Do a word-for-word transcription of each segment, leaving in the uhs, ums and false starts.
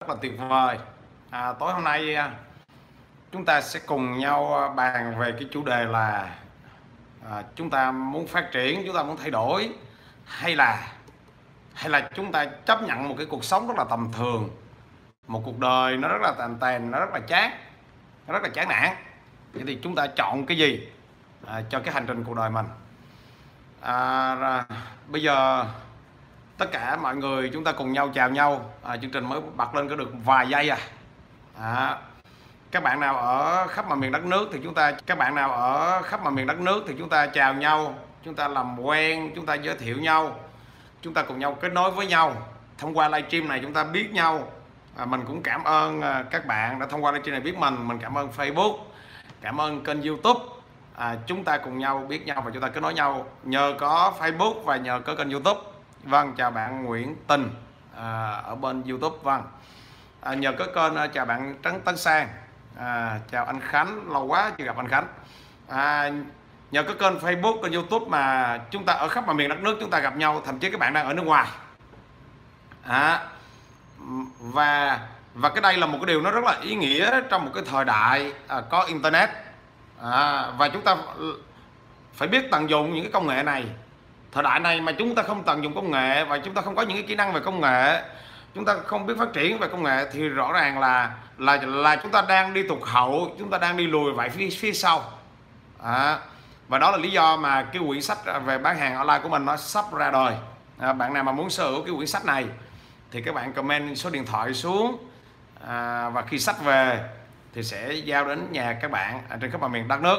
rất là tuyệt vời. À, tối hôm nay chúng ta sẽ cùng nhau bàn về cái chủ đề là à, chúng ta muốn phát triển, chúng ta muốn thay đổi, hay là hay là chúng ta chấp nhận một cái cuộc sống rất là tầm thường, một cuộc đời nó rất là tàn tàn, nó rất là chán, nó rất là chán nản. Vậy thì chúng ta chọn cái gì à, cho cái hành trình cuộc đời mình? À, bây giờ tất cả mọi người chúng ta cùng nhau chào nhau. À, chương trình mới bật lên có được vài giây à. à các bạn nào ở khắp mọi miền đất nước thì chúng ta các bạn nào ở khắp mọi miền đất nước thì chúng ta chào nhau, chúng ta làm quen, chúng ta giới thiệu nhau, chúng ta cùng nhau kết nối với nhau. Thông qua livestream này chúng ta biết nhau. à, mình cũng cảm ơn các bạn đã thông qua livestream này biết mình. Mình cảm ơn Facebook, cảm ơn kênh YouTube. À, chúng ta cùng nhau biết nhau và chúng ta kết nối nhau nhờ có Facebook và nhờ có kênh YouTube. Vâng, chào bạn Nguyễn Tình à, ở bên YouTube. Vâng, à, nhờ có kênh. Chào bạn Trấn Tấn Sang. À, chào anh Khánh, lâu quá chưa gặp anh Khánh. À, nhờ có kênh Facebook, kênh YouTube mà chúng ta ở khắp mọi miền đất nước chúng ta gặp nhau, thậm chí các bạn đang ở nước ngoài. À, và và cái đây là một cái điều nó rất là ý nghĩa trong một cái thời đại à, có internet. À, và chúng ta phải biết tận dụng những cái công nghệ này. Thời đại này mà chúng ta không tận dụng công nghệ và chúng ta không có những cái kỹ năng về công nghệ, chúng ta không biết phát triển về công nghệ thì rõ ràng là là là chúng ta đang đi tụt hậu, chúng ta đang đi lùi về phía phía sau. À, và đó là lý do mà cái quyển sách về bán hàng online của mình nó sắp ra đời. À, bạn nào mà muốn sở hữu cái quyển sách này thì các bạn comment số điện thoại xuống, à, và khi sách về thì sẽ giao đến nhà các bạn ở trên khắp mọi miền đất nước.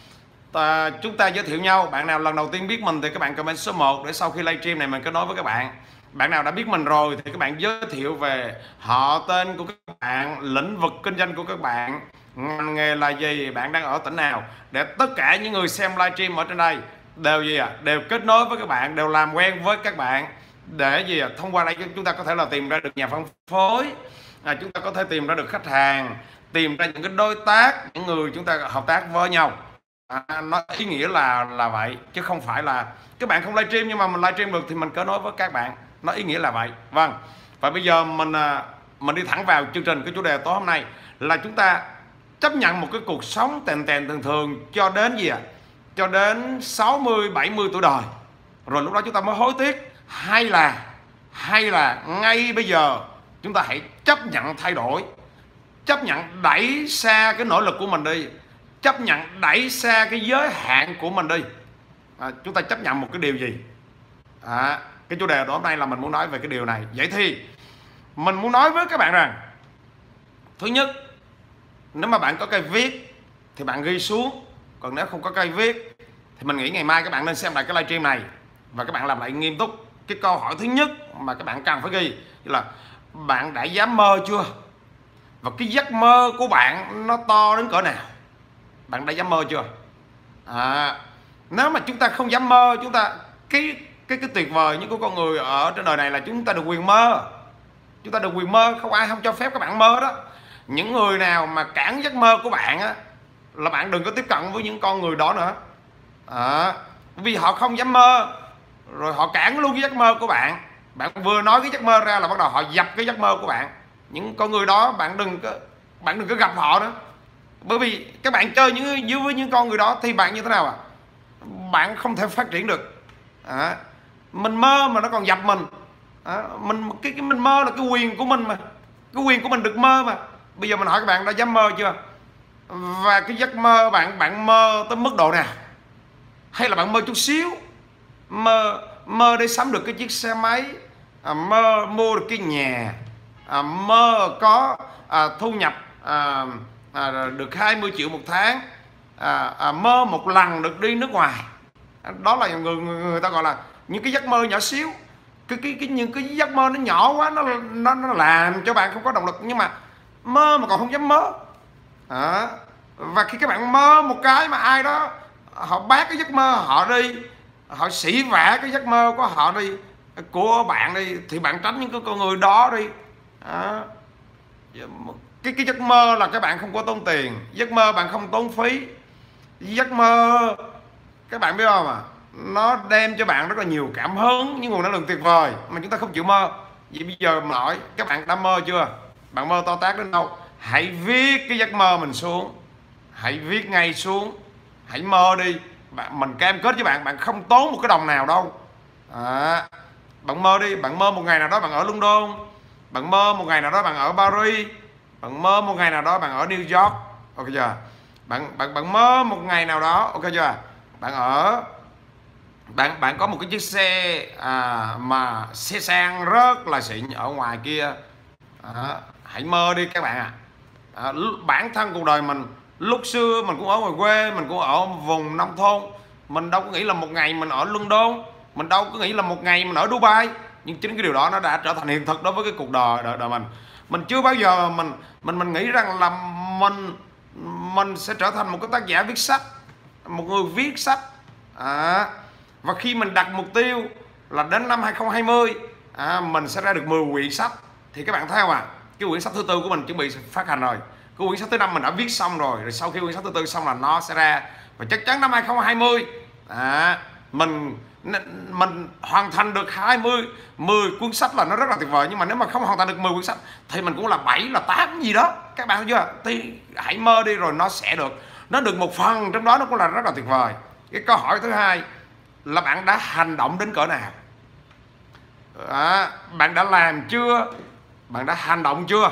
À, chúng ta giới thiệu nhau. Bạn nào lần đầu tiên biết mình thì các bạn comment số một để sau khi livestream này mình kết nối với các bạn. Bạn nào đã biết mình rồi thì các bạn giới thiệu về họ, tên của các bạn, lĩnh vực kinh doanh của các bạn, ngành nghề là gì, bạn đang ở tỉnh nào, để tất cả những người xem livestream ở trên đây đều gì à, đều kết nối với các bạn, đều làm quen với các bạn, để gì à, thông qua đây chúng ta có thể là tìm ra được nhà phân phối, à, chúng ta có thể tìm ra được khách hàng, tìm ra những cái đối tác, những người chúng ta hợp tác với nhau. À, nó ý nghĩa là là vậy, chứ không phải là các bạn không livestream nhưng mà mình livestream được thì mình kết nối với các bạn. Nó ý nghĩa là vậy. Vâng, và bây giờ mình mình đi thẳng vào chương trình. Cái chủ đề tối hôm nay là chúng ta chấp nhận một cái cuộc sống tèn tèn thường thường cho đến gì ạ? À? Cho đến sáu mươi bảy mươi tuổi đời, rồi lúc đó chúng ta mới hối tiếc, hay là hay là ngay bây giờ chúng ta hãy chấp nhận thay đổi, chấp nhận đẩy xa cái nỗ lực của mình đi, chấp nhận đẩy xa cái giới hạn của mình đi. À, chúng ta chấp nhận một cái điều gì? À, cái chủ đề đó hôm nay là mình muốn nói về cái điều này. Vậy thì mình muốn nói với các bạn rằng, thứ nhất, nếu mà bạn có cây viết thì bạn ghi xuống. Còn nếu không có cây viết thì mình nghĩ ngày mai các bạn nên xem lại cái livestream này và các bạn làm lại nghiêm túc. Cái câu hỏi thứ nhất mà các bạn cần phải ghi là bạn đã dám mơ chưa? Và cái giấc mơ của bạn nó to đến cỡ nào? Bạn đã dám mơ chưa? À, nếu mà chúng ta không dám mơ, chúng ta cái cái cái tuyệt vời nhất của con người ở trên đời này là chúng ta được quyền mơ. Chúng ta được quyền mơ, không ai không cho phép các bạn mơ đó. Những người nào mà cản giấc mơ của bạn á, là bạn đừng có tiếp cận với những con người đó nữa. À, vì họ không dám mơ, rồi họ cản luôn cái giấc mơ của bạn. Bạn vừa nói cái giấc mơ ra là bắt đầu họ dập cái giấc mơ của bạn. Những con người đó bạn đừng có bạn đừng có gặp họ nữa. Bởi vì các bạn chơi những dưới với những con người đó thì bạn như thế nào à? Bạn không thể phát triển được. À, mình mơ mà nó còn dập mình. À, mình cái, cái mình mơ là cái quyền của mình mà, cái quyền của mình được mơ mà. Bây giờ mình hỏi các bạn đã dám mơ chưa? Và cái giấc mơ bạn bạn mơ tới mức độ nào? Hay là bạn mơ chút xíu, mơ mơ để sắm được cái chiếc xe máy, à, mơ mua được cái nhà, à, mơ có à, thu nhập à, à, được hai mươi triệu một tháng, à, à, mơ một lần được đi nước ngoài. Đó là người, người người ta gọi là những cái giấc mơ nhỏ xíu. Cái cái cái những cái giấc mơ nó nhỏ quá, nó nó nó làm cho bạn không có động lực. Nhưng mà mơ mà còn không dám mơ. À, và khi các bạn mơ một cái mà ai đó họ bác cái giấc mơ họ đi, họ sỉ vả cái giấc mơ của họ đi, của bạn đi, thì bạn tránh những cái con người đó đi. À, cái cái giấc mơ là các bạn không có tốn tiền, giấc mơ bạn không tốn phí, giấc mơ các bạn biết không à, nó đem cho bạn rất là nhiều cảm hứng, những nguồn năng lượng tuyệt vời mà chúng ta không chịu mơ. Vậy bây giờ mà hỏi các bạn đã mơ chưa? bạn mơ to tát đến đâu, hãy viết cái giấc mơ mình xuống, hãy viết ngay xuống, hãy mơ đi. Bạn, mình cam kết với bạn, bạn không tốn một cái đồng nào đâu. À, bạn mơ đi, bạn mơ một ngày nào đó bạn ở London, bạn mơ một ngày nào đó bạn ở Paris, bạn mơ một ngày nào đó bạn ở New York, ok chưa? Bạn bạn bạn mơ một ngày nào đó, ok chưa? Bạn ở bạn bạn có một cái chiếc xe à, mà xe sang rất là xịn ở ngoài kia. À, hãy mơ đi các bạn ạ. À. À, bản thân cuộc đời mình lúc xưa mình cũng ở ngoài quê, mình cũng ở vùng nông thôn, mình đâu có nghĩ là một ngày mình ở London, mình đâu có nghĩ là một ngày mình ở Dubai, nhưng chính cái điều đó nó đã trở thành hiện thực đối với cái cuộc đời đời, đời mình. Mình chưa bao giờ mình mình mình nghĩ rằng là mình mình sẽ trở thành một cái tác giả viết sách, một người viết sách. À, và khi mình đặt mục tiêu là đến năm hai không hai không à, mình sẽ ra được mười quyển sách, thì các bạn thấy không ạ? À? Cái quyển sách thứ tư của mình chuẩn bị phát hành rồi, cái quyển sách thứ năm mình đã viết xong rồi, rồi sau khi quyển sách thứ tư xong là nó sẽ ra, và chắc chắn năm hai không hai không à, mình mình hoàn thành được hai mươi mười cuốn sách là nó rất là tuyệt vời. Nhưng mà nếu mà không hoàn thành được mười cuốn sách thì mình cũng là bảy là tám gì đó, các bạn thấy chưa? Thì hãy mơ đi rồi nó sẽ được, nó được một phần trong đó, nó cũng là rất là tuyệt vời. Cái câu hỏi thứ hai là bạn đã hành động đến cỡ nào? À, bạn đã làm chưa? Bạn đã hành động chưa?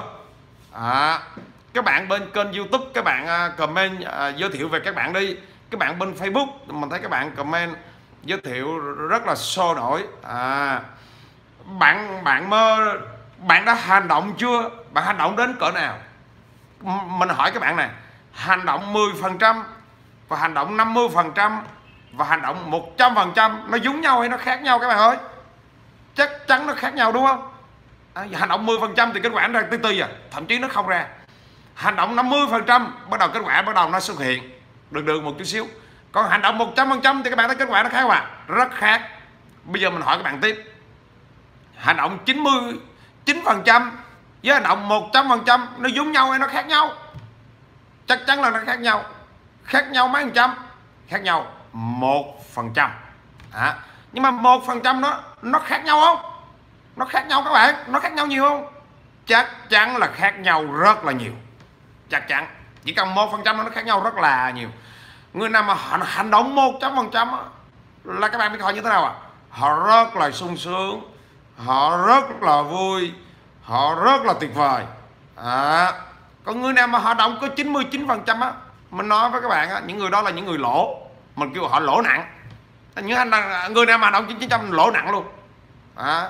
À, các bạn bên kênh YouTube các bạn uh, comment uh, giới thiệu về các bạn đi. Các bạn bên Facebook mình thấy các bạn comment giới thiệu rất là sôi nổi. À, bạn bạn mơ, bạn đã hành động chưa? Bạn hành động đến cỡ nào? Mình hỏi các bạn này, hành động mười phần trăm và hành động năm mươi phần trăm và hành động một trăm phần trăm nó giống nhau hay nó khác nhau các bạn ơi? Chắc chắn nó khác nhau đúng không? À, hành động mười phần trăm thì kết quả nó ra tí ti à, thậm chí nó không ra. Hành động năm mươi phần trăm bắt đầu kết quả bắt đầu nó xuất hiện được được một chút xíu. Còn hành động một trăm phần trăm thì các bạn thấy kết quả nó khác không ạ? Rất khác. Bây giờ mình hỏi các bạn tiếp, hành động chín mươi chín phần trăm với hành động một trăm phần trăm nó giống nhau hay nó khác nhau? Chắc chắn là nó khác nhau. Khác nhau mấy phần trăm? Khác nhau một phần trăm. À, nhưng mà một phần trăm nó nó khác nhau không? Nó khác nhau các bạn, nó khác nhau nhiều không? Chắc chắn là khác nhau rất là nhiều. Chắc chắn. Chỉ cần một phần trăm nó khác nhau rất là nhiều. Người nào mà hành động một trăm phần trăm là các bạn biết họ như thế nào à? Họ rất là sung sướng, họ rất là vui, họ rất là tuyệt vời. À, còn người nào mà hoạt động có chín mươi chín phần trăm á, mình nói với các bạn á, những người đó là những người lỗ. Mình kêu họ lỗ nặng. Những anh người nào mà hoạt động chín mươi chín phần trăm lỗ nặng luôn. À,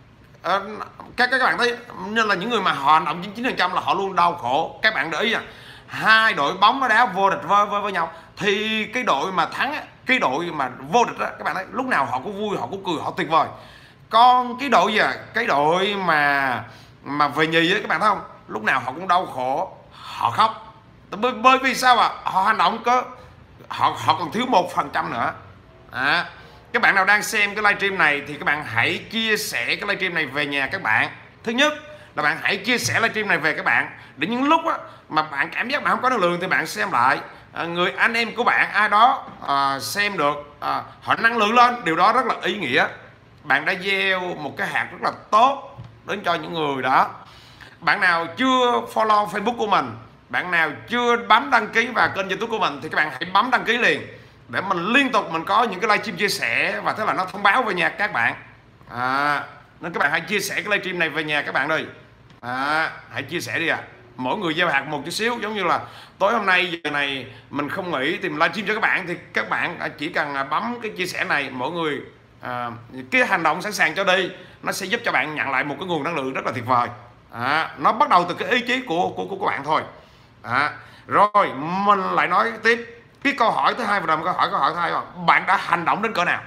à, các các bạn thấy như là những người mà hoạt động chín mươi chín phần trăm là họ luôn đau khổ. Các bạn để ý à, hai đội bóng nó đá vô địch với với, với nhau thì cái đội mà thắng, cái đội mà vô địch đó, các bạn thấy lúc nào họ cũng vui, họ cũng cười, họ tuyệt vời. Còn cái đội gì à, cái đội mà mà về nhì ấy, các bạn thấy không, lúc nào họ cũng đau khổ, họ khóc. Bởi, bởi vì sao ạ? À? Họ hành động có họ họ còn thiếu một phần trăm nữa. À, các bạn nào đang xem cái livestream này thì các bạn hãy chia sẻ cái livestream này về nhà các bạn. Thứ nhất là bạn hãy chia sẻ livestream này về các bạn, để những lúc á, mà bạn cảm giác bạn không có năng lượng thì bạn xem lại, à, người anh em của bạn ai đó à, xem được, à, họ năng lượng lên, điều đó rất là ý nghĩa. Bạn đã gieo một cái hạt rất là tốt đến cho những người đó. Bạn nào chưa follow Facebook của mình, bạn nào chưa bấm đăng ký vào kênh YouTube của mình thì các bạn hãy bấm đăng ký liền, để mình liên tục mình có những cái livestream chia sẻ, và thế là nó thông báo về nhà các bạn. À, nên các bạn hãy chia sẻ cái livestream này về nhà các bạn đi. À, hãy chia sẻ đi ạ. À. Mỗi người gieo hạt một chút xíu, giống như là tối hôm nay giờ này mình không nghỉ tìm livestream cho các bạn, thì các bạn chỉ cần bấm cái chia sẻ này, mỗi người à, cái hành động sẵn sàng cho đi, nó sẽ giúp cho bạn nhận lại một cái nguồn năng lượng rất là tuyệt vời. À, nó bắt đầu từ cái ý chí của của của các bạn thôi. À, rồi mình lại nói tiếp cái câu hỏi thứ hai, và câu hỏi câu hỏi thứ hai, bạn đã hành động đến cỡ nào?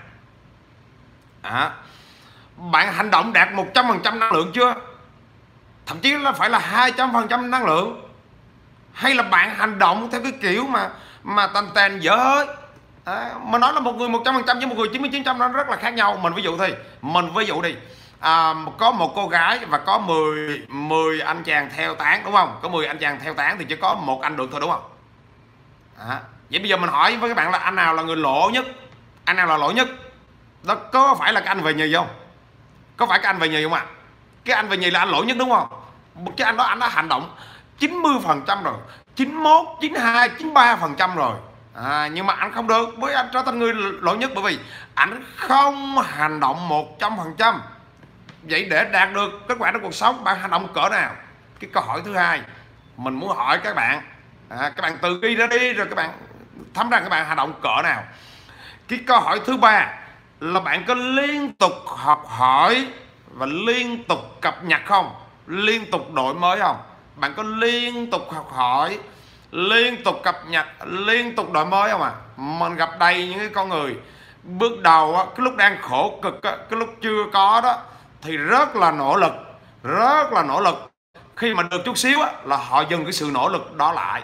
À, bạn hành động đạt một trăm phần trăm năng lượng chưa? Thậm chí là phải là hai trăm phần trăm năng lượng, hay là bạn hành động theo cái kiểu mà mà tàn tàn dở hơi? À, mà nói là một người một trăm phần trăm với một người chín mươi chín phần trăm nó rất là khác nhau. Mình ví dụ thì mình ví dụ đi, à, có một cô gái và có mười mười anh chàng theo tán, đúng không? Có mười anh chàng theo tán thì chỉ có một anh được thôi, đúng không? À, vậy bây giờ mình hỏi với các bạn là anh nào là người lỗ nhất? Anh nào là lỗ nhất? Đó có phải là cái anh về nhì không? Có phải cái anh về nhì không ạ? À? Cái anh về nhì là anh lỗ nhất đúng không? cái anh đó anh đã hành động chín mươi phần trăm rồi, chín mươi mốt, chín mươi hai, chín mươi ba phần trăm rồi. À, nhưng mà anh không được, với anh trở thành người lỗi nhất, bởi vì anh không hành động một trăm phần trăm. Vậy để đạt được kết quả trong cuộc sống, bạn hành động cỡ nào? Cái câu hỏi thứ hai mình muốn hỏi các bạn, à, các bạn tự ghi ra đi rồi các bạn thấm rằng các bạn hành động cỡ nào. Cái câu hỏi thứ ba là bạn có liên tục học hỏi và liên tục cập nhật không? Liên tục đổi mới không? Bạn có liên tục học hỏi, liên tục cập nhật, liên tục đổi mới không à? Mình gặp đầy những cái con người bước đầu á, cái lúc đang khổ cực á, cái lúc chưa có đó thì rất là nỗ lực, rất là nỗ lực. Khi mà được chút xíu á, là họ dừng cái sự nỗ lực đó lại.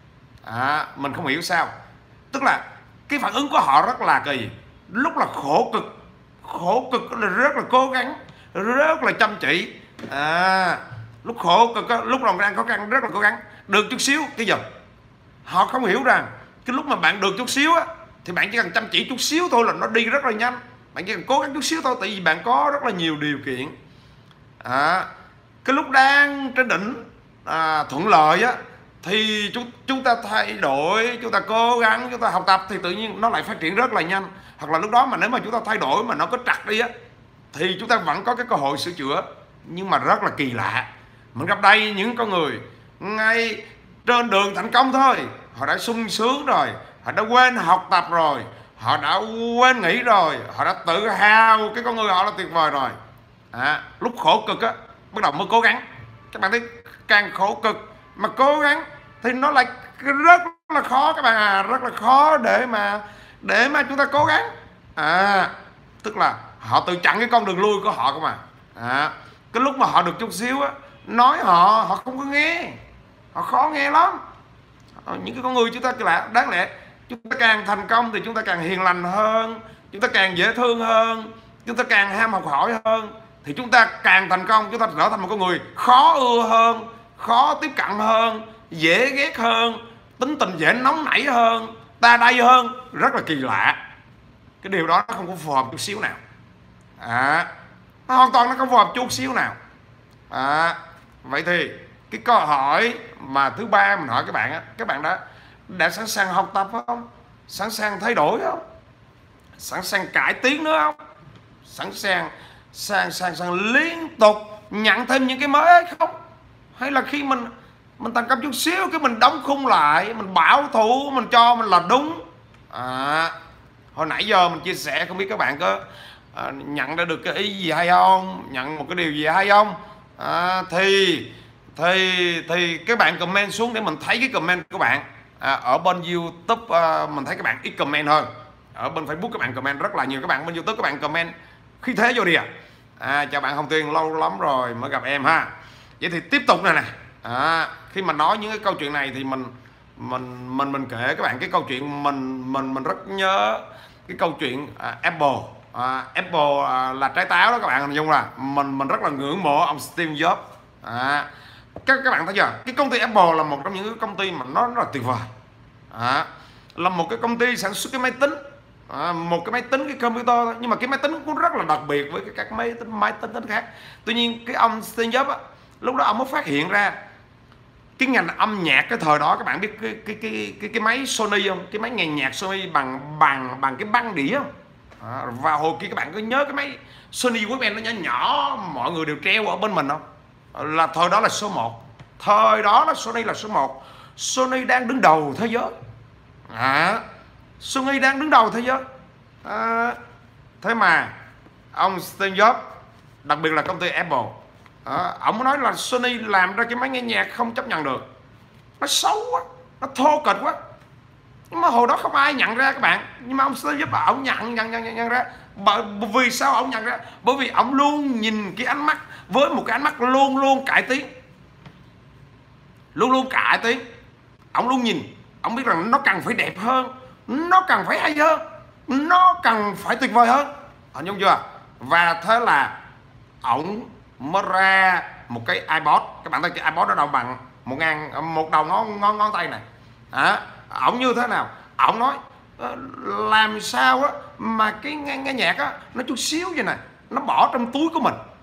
À, mình không hiểu sao. Tức là cái phản ứng của họ rất là kỳ. Lúc là khổ cực, khổ cực là rất là cố gắng, rất là chăm chỉ. À, lúc khổ cực á, lúc lòng đang khó khăn rất là cố gắng. Được chút xíu cái giờ họ không hiểu rằng cái lúc mà bạn được chút xíu á, thì bạn chỉ cần chăm chỉ chút xíu thôi là nó đi rất là nhanh. Bạn chỉ cần cố gắng chút xíu thôi, tại vì bạn có rất là nhiều điều kiện. À, cái lúc đang trên đỉnh à, thuận lợi á, thì chúng, chúng ta thay đổi, chúng ta cố gắng, chúng ta học tập thì tự nhiên nó lại phát triển rất là nhanh. Hoặc là lúc đó mà nếu mà chúng ta thay đổi mà nó có trật đi á, thì chúng ta vẫn có cái cơ hội sửa chữa. Nhưng mà rất là kỳ lạ, mình gặp đây những con người ngay trên đường thành công thôi, họ đã sung sướng rồi, họ đã quên học tập rồi, họ đã quên nghỉ rồi, họ đã tự hào cái con người họ là tuyệt vời rồi. À, lúc khổ cực á, bắt đầu mới cố gắng. Các bạn thấy càng khổ cực mà cố gắng thì nó lại rất là khó các bạn à, rất là khó để mà để mà chúng ta cố gắng. À, tức là họ tự chặn cái con đường lui của họ cơ mà. À, cái lúc mà họ được chút xíu á, nói họ họ không có nghe, họ khó nghe lắm. Những cái con người chúng ta là đáng lẽ chúng ta càng thành công thì chúng ta càng hiền lành hơn, chúng ta càng dễ thương hơn, chúng ta càng ham học hỏi hơn, thì chúng ta càng thành công, chúng ta trở thành một con người khó ưa hơn, khó tiếp cận hơn, dễ ghét hơn, tính tình dễ nóng nảy hơn, ta đây hơn. Rất là kỳ lạ. Cái điều đó nó không có phù hợp chút xíu nào. À, nó hoàn toàn nó không phù hợp chút xíu nào. À, vậy thì cái câu hỏi mà thứ ba mình hỏi các bạn á, các bạn đã đã sẵn sàng học tập không? Sẵn sàng thay đổi không? Sẵn sàng cải tiến nữa không? Sẵn sàng sàng sàng sàng liên tục nhận thêm những cái mới hay không? Hay là khi mình mình thành công chút xíu cái mình đóng khung lại, mình bảo thủ, mình cho mình là đúng. À, hồi nãy giờ mình chia sẻ không biết các bạn có à, nhận ra được cái ý gì hay không, nhận một cái điều gì hay không? À, thì thì thì các bạn comment xuống để mình thấy cái comment của bạn. À, ở bên YouTube à, mình thấy các bạn ít comment hơn. Ở bên Facebook các bạn comment rất là nhiều. Các bạn bên YouTube các bạn comment khí thế vô đi à. À, chào bạn Hồng Tuyền, lâu lắm rồi mới gặp em ha. Vậy thì tiếp tục này nè. À, khi mà nói những cái câu chuyện này thì mình mình mình mình kể các bạn cái câu chuyện mình mình mình rất nhớ cái câu chuyện à, Apple. À, Apple à, là trái táo đó các bạn, hình dung là mình mình rất là ngưỡng mộ ông Steve Jobs. À, các các bạn thấy chưa? Cái công ty Apple là một trong những cái công ty mà nó rất là tuyệt vời. À, là một cái công ty sản xuất cái máy tính. À, một cái máy tính, cái computer thôi, nhưng mà cái máy tính cũng rất là đặc biệt với các máy tính máy tính, tính khác. Tuy nhiên cái ông Steve Jobs á, lúc đó ông mới phát hiện ra cái ngành âm nhạc cái thời đó. Các bạn biết cái cái cái cái, cái máy Sony không? Cái máy nghe nhạc Sony bằng bằng bằng cái băng đĩa không? À, và hồi kia các bạn có nhớ cái máy Sony Walkman nó nhỏ nhỏ mọi người đều treo ở bên mình không? Là thời đó là số một. Thời đó là Sony là số một. Sony đang đứng đầu thế giới. À, Sony đang đứng đầu thế giới. À, thế mà ông Steve Jobs, đặc biệt là công ty Apple, à, ông nói là Sony làm ra cái máy nghe nhạc không chấp nhận được, nó xấu quá, nó thô kệch quá. Nhưng mà hồi đó không ai nhận ra các bạn. Nhưng mà ông Steve Jobs ông nhận nhận nhận nhận ra. Bởi vì sao ông nhận ra? Bởi vì ông luôn nhìn cái ánh mắt với một cái ánh mắt luôn luôn cải tiến, luôn luôn cải tiến. Ông luôn nhìn, ông biết rằng nó cần phải đẹp hơn, nó cần phải hay hơn, nó cần phải tuyệt vời hơn. Hình dung chưa? Và thế là ông mới ra một cái iPod. Các bạn thấy cái iPod nó đâu bằng một ngàn một đầu ngón ngón ngón tay này. À, ông như thế nào? Ông nói làm sao á mà cái nghe, nghe nhạc á nó chút xíu vậy này, nó bỏ trong túi của mình,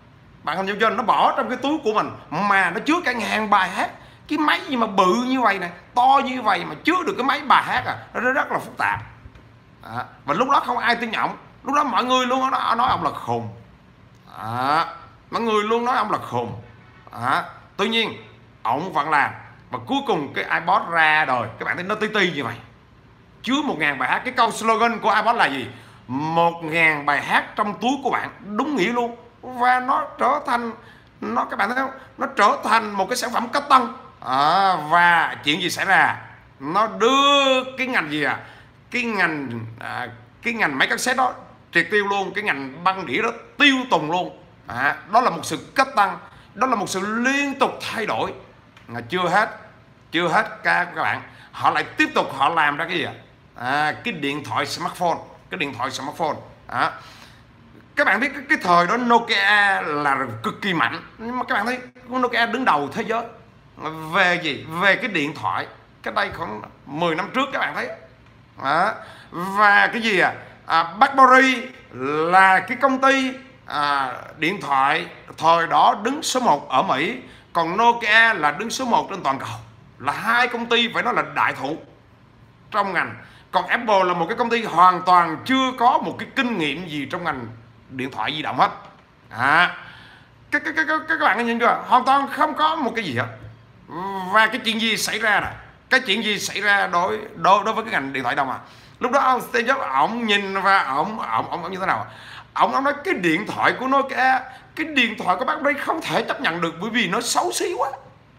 Bạn hình dung chưa? Nó bỏ trong cái túi của mình mà nó chứa cả ngàn bài hát. Cái máy gì mà bự như vậy này, to như vậy mà chứa được cái mấy bài hát à, nó rất là phức tạp. À, và lúc đó không ai tin ổng, lúc đó mọi người luôn nói, nói ông là khùng. À, mọi người luôn nói ông là khùng. À, tuy nhiên ổng vẫn làm, và cuối cùng cái iPod ra đời, các bạn thấy nó tí ti như vậy, chứa một ngàn bài hát. Cái câu slogan của iPod là gì? Một ngàn bài hát trong túi của bạn, đúng nghĩa luôn. Và nó trở thành, nó các bạn thấy không, nó trở thành một cái sản phẩm cách tân. À, và chuyện gì xảy ra? Nó đưa cái ngành gì à? Cái ngành à, cái ngành máy cassette đó triệt tiêu luôn, cái ngành băng đĩa đó tiêu tùng luôn. À, đó là một sự cách tăng, đó là một sự liên tục thay đổi. À, chưa hết, chưa hết các các bạn, họ lại tiếp tục họ làm ra cái gì ạ? À, cái điện thoại smartphone, cái điện thoại smartphone. À, các bạn biết cái, cái thời đó Nokia là cực kỳ mạnh, nhưng mà các bạn thấy Nokia đứng đầu thế giới về gì? Về cái điện thoại. Cách đây khoảng mười năm trước các bạn thấy. À, và cái gì à? À, BlackBerry là cái công ty à, điện thoại thời đó đứng số một ở Mỹ, còn Nokia là đứng số một trên toàn cầu. Là hai công ty phải nói là đại thủ trong ngành. Còn Apple là một cái công ty hoàn toàn chưa có một cái kinh nghiệm gì trong ngành điện thoại di động hết. À, các, các, các, các, các bạn nhìn chưa? Hoàn toàn không có một cái gì hết. Và cái chuyện gì xảy ra nè? Cái chuyện gì xảy ra đối đối, đối với cái ngành điện thoại đồng à? Lúc đó ông Steve Jobs ổng nhìn và ổng ổng ổng như thế nào? Ổng ổng nói cái điện thoại của Nokia, cái điện thoại của bác đây không thể chấp nhận được bởi vì nó xấu xí quá.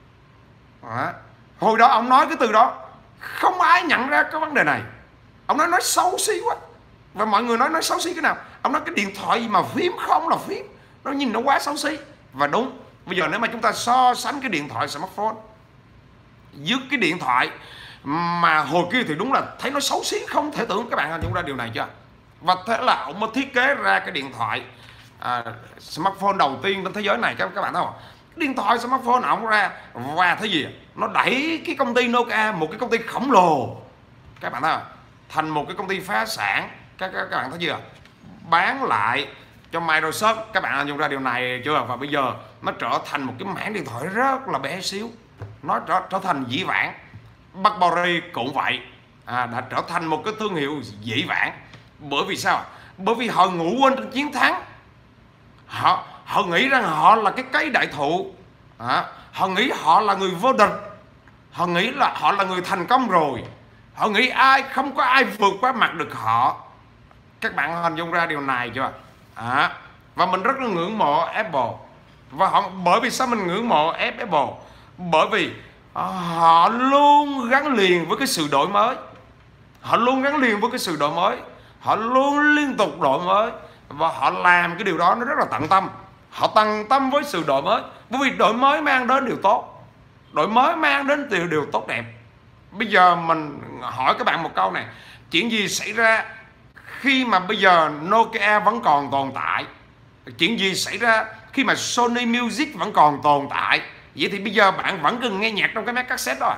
À, hồi đó ông nói cái từ đó không ai nhận ra cái vấn đề này. Ông nói nói xấu xí quá. Và mọi người nói nói xấu xí cái nào? Ông nói cái điện thoại gì mà phím không là phím, nó nhìn nó quá xấu xí. Và đúng, bây giờ nếu mà chúng ta so sánh cái điện thoại smartphone với cái điện thoại mà hồi kia thì đúng là thấy nó xấu xí không thể tưởng. Các bạn hình dung ra điều này chưa? Và thế là ông mới thiết kế ra cái điện thoại à, smartphone đầu tiên trên thế giới này. Các, các bạn thấy không? Điện thoại smartphone ổng ra và thế gì? Nó đẩy cái công ty Nokia, một cái công ty khổng lồ, các bạn thấy không, thành một cái công ty phá sản. Các, các, các bạn thấy chưa? Bán lại cho Microsoft. Các bạn hình dung ra điều này chưa? Và bây giờ nó trở thành một cái mảng điện thoại rất là bé xíu, nó trở, trở thành dĩ vãng. BlackBerry cũng vậy, à, đã trở thành một cái thương hiệu dĩ vãng. Bởi vì sao? Bởi vì họ ngủ quên trên chiến thắng. Họ họ nghĩ rằng họ là cái cây đại thụ. À, họ nghĩ họ là người vô địch. Họ nghĩ là họ là người thành công rồi. Họ nghĩ ai không có ai vượt qua mặt được họ. Các bạn hình dung ra điều này chưa? À, và mình rất là ngưỡng mộ Apple. Và họ, bởi vì sao mình ngưỡng mộ Apple? Bởi vì họ luôn gắn liền với cái sự đổi mới. Họ luôn gắn liền với cái sự đổi mới. Họ luôn liên tục đổi mới. Và họ làm cái điều đó nó rất là tận tâm. Họ tận tâm với sự đổi mới. Bởi vì đổi mới mang đến điều tốt. Đổi mới mang đến điều, điều tốt đẹp. Bây giờ mình hỏi các bạn một câu này. Chuyện gì xảy ra khi mà bây giờ Nokia vẫn còn tồn tại? Chuyện gì xảy ra khi mà Sony Music vẫn còn tồn tại? Vậy thì bây giờ bạn vẫn cần nghe nhạc trong cái máy cassette đó à?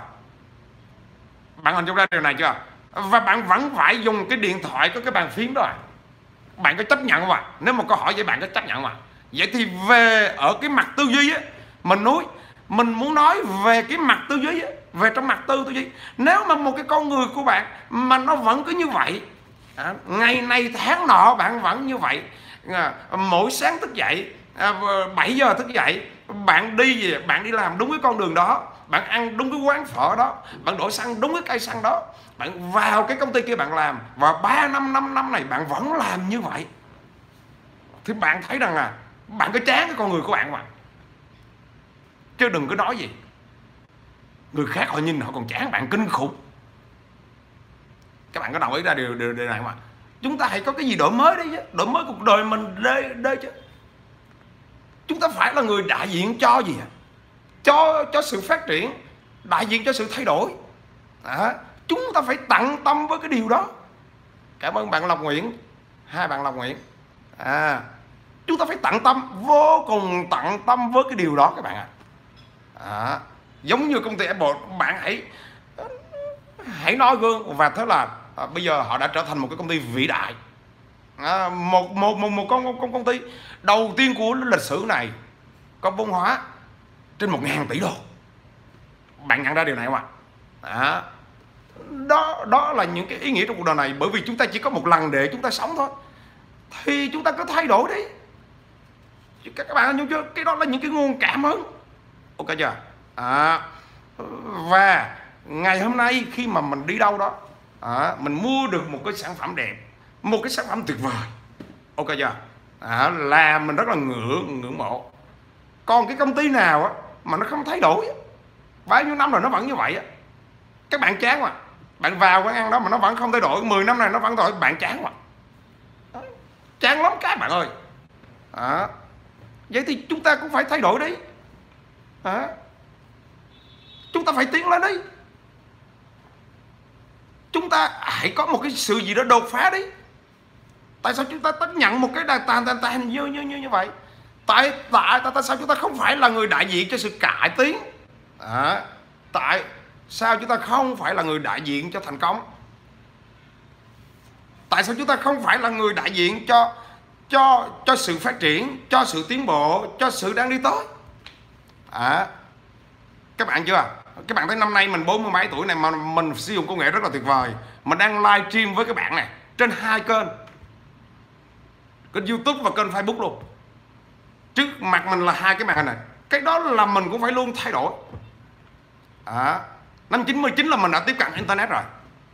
Bạn hình dung ra điều này chưa? Và bạn vẫn phải dùng cái điện thoại có cái bàn phím đó à? Bạn có chấp nhận không ạ? À? Nếu một câu hỏi vậy bạn có chấp nhận không ạ? À? Vậy thì về ở cái mặt tư duy á, mình nói mình muốn nói về cái mặt tư duy á, về trong mặt tư tư duy. Nếu mà một cái con người của bạn mà nó vẫn cứ như vậy, à, ngày này tháng nọ bạn vẫn như vậy, à, mỗi sáng thức dậy à, bảy giờ thức dậy, bạn đi gì? Bạn đi làm đúng cái con đường đó, bạn ăn đúng cái quán phở đó, bạn đổ xăng đúng cái cây xăng đó, bạn vào cái công ty kia bạn làm, và ba năm năm năm này bạn vẫn làm như vậy, thì bạn thấy rằng là bạn có chán cái con người của bạn mà. Chứ đừng có nói gì người khác họ nhìn họ còn chán bạn kinh khủng. Các bạn có đồng ý ra điều, điều, điều này mà. Chúng ta hãy có cái gì đổi mới đấy chứ. Đổi mới cuộc đời mình đây, đây chứ. Chúng ta phải là người đại diện cho gì à? Cho, cho sự phát triển, đại diện cho sự thay đổi. À, chúng ta phải tận tâm với cái điều đó. Cảm ơn bạn Lộc Nguyễn. Hai bạn Lộc Nguyễn. À, chúng ta phải tận tâm, vô cùng tận tâm với cái điều đó các bạn ạ. À. À, giống như công ty Apple, bạn hãy hãy nói gương. Và thế là à, bây giờ họ đã trở thành một cái công ty vĩ đại. À, một, một, một, một con, con công ty đầu tiên của lịch sử này có vốn hóa trên một ngàn tỷ đô. Bạn nhận ra điều này không ạ? À, đó đó là những cái ý nghĩa trong cuộc đời này. Bởi vì chúng ta chỉ có một lần để chúng ta sống thôi, thì chúng ta cứ thay đổi đi. Các bạn hiểu chưa? Cái đó là những cái nguồn cảm hứng. Ok chưa? À, và ngày hôm nay khi mà mình đi đâu đó, à, mình mua được một cái sản phẩm đẹp, một cái sản phẩm tuyệt vời, ok chưa? À, là mình rất là ngưỡng ngưỡng mộ. Còn cái công ty nào á mà nó không thay đổi, bao nhiêu năm rồi nó vẫn như vậy á, các bạn chán mà. Bạn vào quán ăn đó mà nó vẫn không thay đổi, mười năm này nó vẫn thay đổi, bạn chán mà. Chán lắm các bạn ơi. À, vậy thì chúng ta cũng phải thay đổi đi. À, chúng ta phải tiến lên đi. Chúng ta hãy có một cái sự gì đó đột phá đi. Tại sao chúng ta tất nhận một cái đà tàn tàn tàn như như như như vậy? Tại tại tại sao chúng ta không phải là người đại diện cho sự cải tiến? À, tại sao chúng ta không phải là người đại diện cho thành công? Tại sao chúng ta không phải là người đại diện cho cho cho sự phát triển, cho sự tiến bộ, cho sự đang đi tới? À, các bạn chưa? Các bạn thấy năm nay mình bốn mươi mấy tuổi này mà mình sử dụng công nghệ rất là tuyệt vời. Mình đang live stream với các bạn này trên hai kênh, kênh YouTube và kênh Facebook luôn. Trước mặt mình là hai cái màn hình này. Cái đó là mình cũng phải luôn thay đổi. À, năm chín mươi chín là mình đã tiếp cận internet rồi.